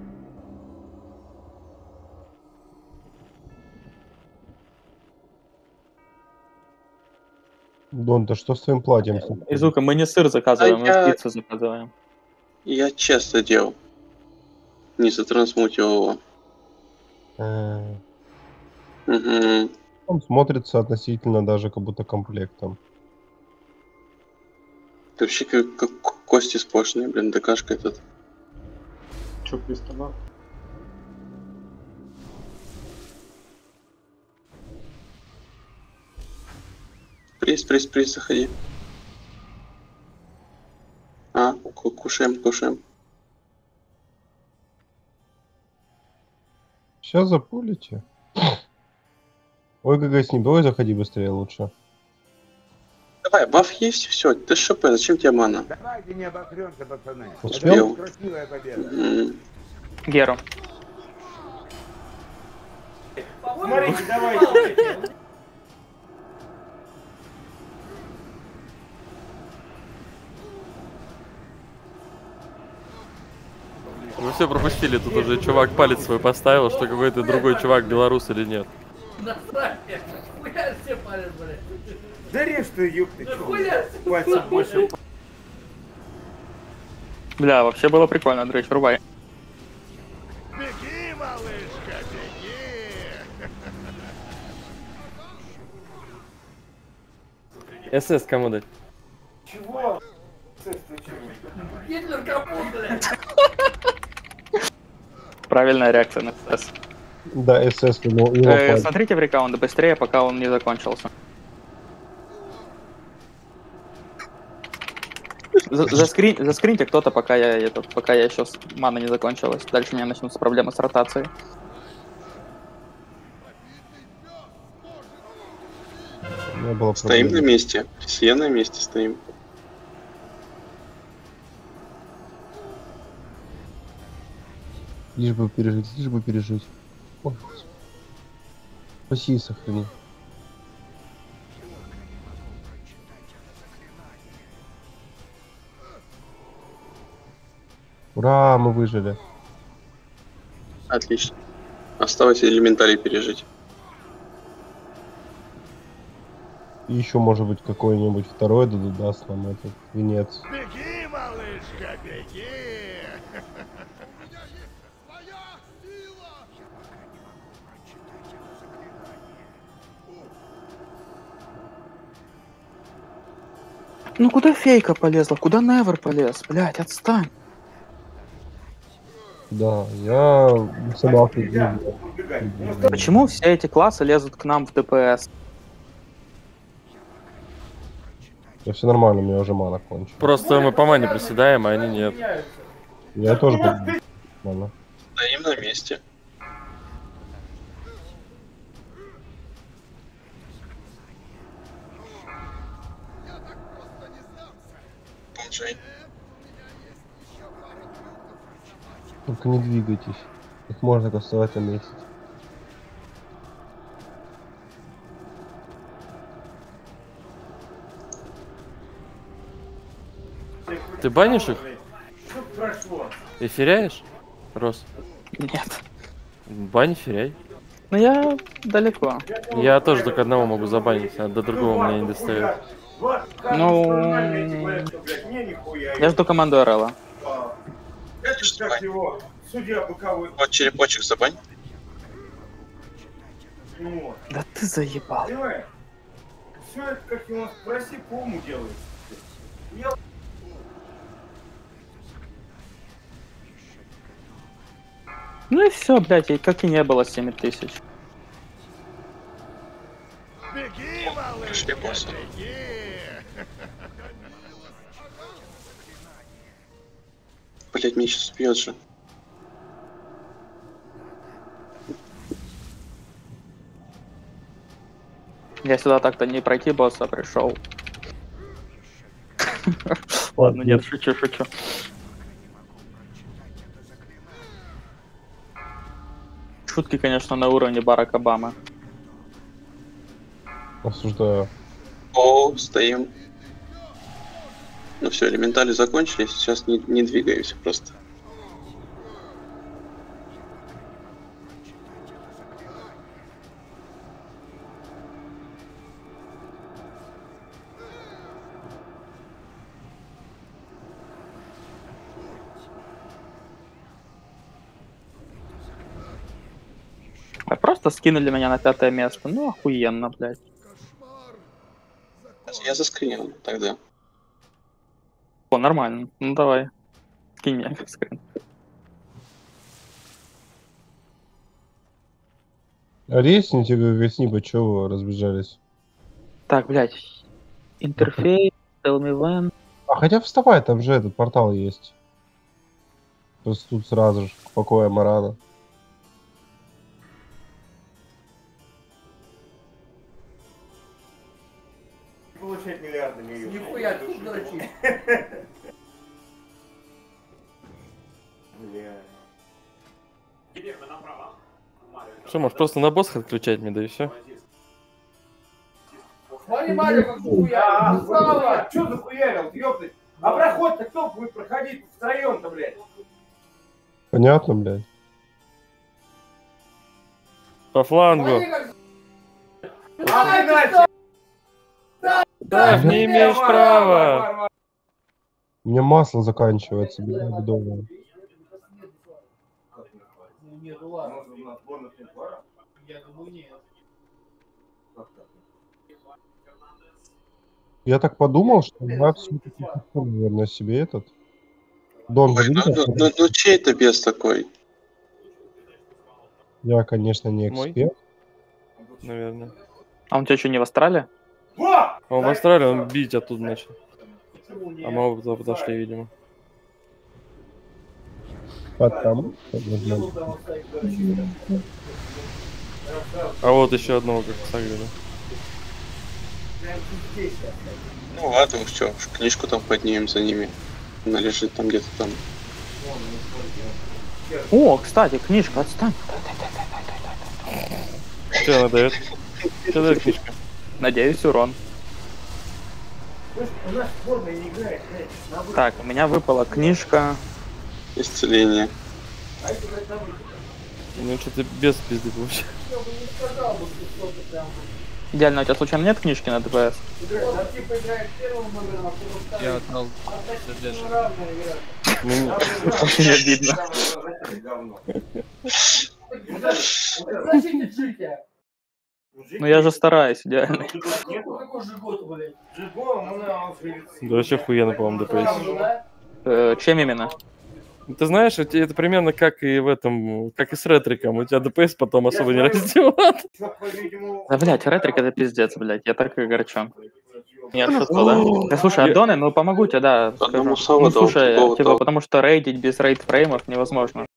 Дон, да что с твоим платьем? Изука, мы не сыр заказываем, мы пиццу заказываем. Я честно делал. Не затрансмутил его. Угу. Он смотрится относительно даже как будто комплектом. Ты вообще как кости сплошные, блин, ДКшка этот. Чё, приставал? Приз, заходи. А, кушаем. Сейчас запулите. Ой, ГГ с ним, давай заходи быстрее лучше. Давай, баф есть, все, ты ШП, зачем тебе мана? Давайте не обосремся, пацаны. Успел? Это красивая победа. Геру. Смотрите, давайте. Вы все пропустили, тут уже чувак палец свой поставил, что какой-то другой чувак белорус или нет. Хуя все палят, блядь. Да режь ты, ёпты, Хуя пальцем больше. Бля, вообще было прикольно, Дрыч, врубай. Беги, малышка, беги! СС кому дать? Чего? Гитлер капут, блядь. Правильная реакция на СС. Да, СС его Смотрите в рекаунт быстрее, пока он не закончился. Заскриньте кто-то, пока я еще мана не закончилась. Дальше у меня начнутся проблемы с ротацией. Стоим на месте. Все на месте стоим. Лишь бы пережить. Ой, спаси и сохрани. Ура, мы выжили. Отлично. Осталось элементарий пережить. И еще, может быть, какой-нибудь второй даст нам этот венец. Беги, малышка, беги! Ну куда фейка полезла? Куда Невер полез? Блять, отстань. Да, я собаку. Почему все эти классы лезут к нам в ДПС? Да все нормально, у меня уже мана кончилась. Просто мы по мане приседаем, а они нет. Я тоже ладно. Стоим на месте. Бомжей. Только не двигайтесь. Их можно кастовать на месяц. Ты банишь их? Эфиряешь? Рос? Нет. Бань, эфиряй. Ну я далеко. Я тоже только одного могу забанить, а до другого меня не достает. Ну... Я жду команду Орела. Вот черепочек забань. Да ты заебал. Все это, как его спроси, по уму делается. Ну и все, блядь, и как и не было 7000. Пришли босса. Блять, меня сейчас убьет же. Я сюда так-то не пройти босса пришел. Ладно, нет, шучу. Шутки, конечно, на уровне Барак Обамы. Осуждаю. О, стоим. Ну все, элементали закончились, сейчас не двигаемся просто. А просто скинули меня на 5-е место. Ну, охуенно, блядь. Я заскринил тогда. О, нормально. Ну, давай. Скинь меня как скрин. Ресните, как снипа, чего вы разбежались? Так, блядь. Интерфейс, tell me when. А хотя вставай, там же этот портал есть. Просто тут сразу же, к покою Марана. Получать миллиарды миллионов. Нихуя, тут дрочишь. Что, может просто на босса отключать мне, да и все? Смотри, Мария, как хуя. Слава, что захуярил, ёптать? А проход-то кто будет проходить втроем-то, блядь? Понятно, блядь. По флангу. Да, не имеешь права. У меня масло заканчивается, блядь, дома. Нет, ладно. Я думаю, нет. Я так подумал, что я все-таки, наверное, себе этот. Дон, Ой, ну чей это бес такой? Я, конечно, не эксперт. Наверное. А он тебя что, не в Астрале? Он в Австралии, он бить оттуда начал. А мы оба подошли, видимо. Потому. А вот еще одного как согрели. Ну ладно, уж что, книжку там поднимем за ними. Она лежит там где-то там. О, кстати, книжка, отстань. Что она дает? Что дает книжка? Надеюсь, урон. Так, у меня выпала книжка. Исцеление. Ну что-то без пизды получается. Идеально, у тебя случайно нет книжки на ДПС? Я отдал сердечко. Очень обидно. Зачем жить? Ну я же стараюсь, идеально. Да вообще охуенно, по-моему, ДПС. Чем именно? Ты знаешь, это примерно как и в этом, как и с ретриком. У тебя ДПС потом особо не раздевают. Да, блядь, ретрик это пиздец, блядь. Я так огорчен. Нет, что-то, да? Да, слушай, аддоны, ну помогу тебе, да, скажу. Ну, слушай, типа, потому что рейдить без рейд-фреймов невозможно.